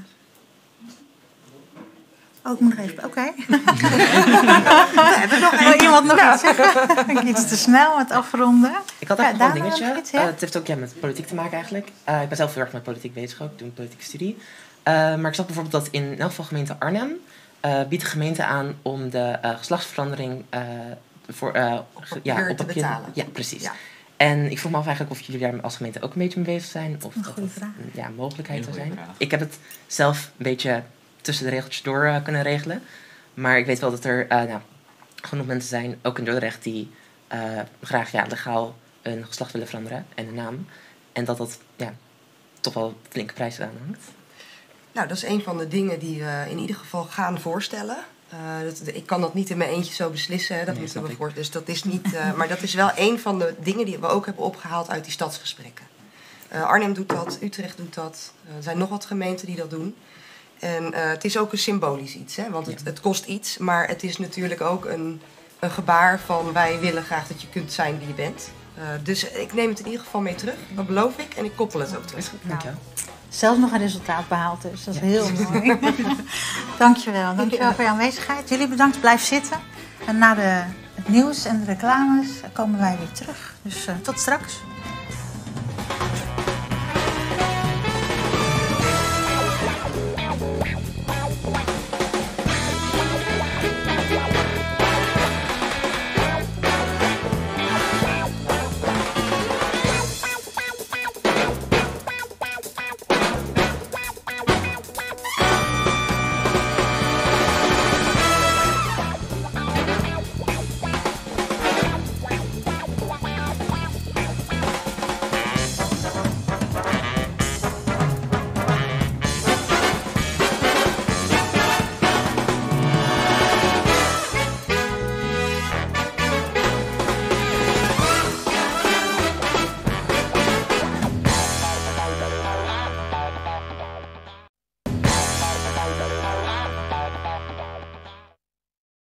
Oh, ik moet nog even... Oké. Okay. We hebben nog even... iemand nog iets zeggen? Ik iets te snel met afronden. Ik had eigenlijk ja, nog een dingetje. Iets, ja? uh, het heeft ook ja, met politiek te maken eigenlijk. Uh, ik ben zelf heel erg met politiek bezig ook. Ik doe een politieke studie. Uh, maar ik zag bijvoorbeeld dat in elk geval gemeente Arnhem... Uh, biedt de gemeente aan om de uh, geslachtsverandering... Uh, voor, uh, op papier ja, op te papier, betalen. Ja, precies. Ja. En ik vroeg me af eigenlijk of jullie daar als gemeente ook een beetje mee bezig zijn. Of een dat goede het vraag. een ja, mogelijkheid zou zijn. Vraag. Ik heb het zelf een beetje tussen de regeltjes door uh, kunnen regelen. Maar ik weet wel dat er uh, nou, genoeg mensen zijn, ook in Dordrecht, die uh, graag ja, legaal een geslacht willen veranderen en een naam. En dat dat ja, toch wel flinke prijzen aanhangt. Nou, dat is een van de dingen die we in ieder geval gaan voorstellen. Uh, dat, ik kan dat niet in mijn eentje zo beslissen. Hè. Dat nee, moeten we voor. Dus dat is niet. Uh, maar dat is wel een van de dingen die we ook hebben opgehaald uit die stadsgesprekken. Uh, Arnhem doet dat, Utrecht doet dat. Uh, er zijn nog wat gemeenten die dat doen. En uh, het is ook een symbolisch iets, hè? Want het, Ja. het kost iets, maar het is natuurlijk ook een, een gebaar van wij willen graag dat je kunt zijn wie je bent. Uh, dus ik neem het in ieder geval mee terug, dat beloof ik, en ik koppel het ook terug. Is goed, dankjewel. Zelfs nog een resultaat behaald dus. Dat is Ja. heel mooi. Dankjewel. Dankjewel voor je aanwezigheid. Jullie bedankt. Blijf zitten. En na de, het nieuws en de reclames komen wij weer terug. Dus uh, tot straks.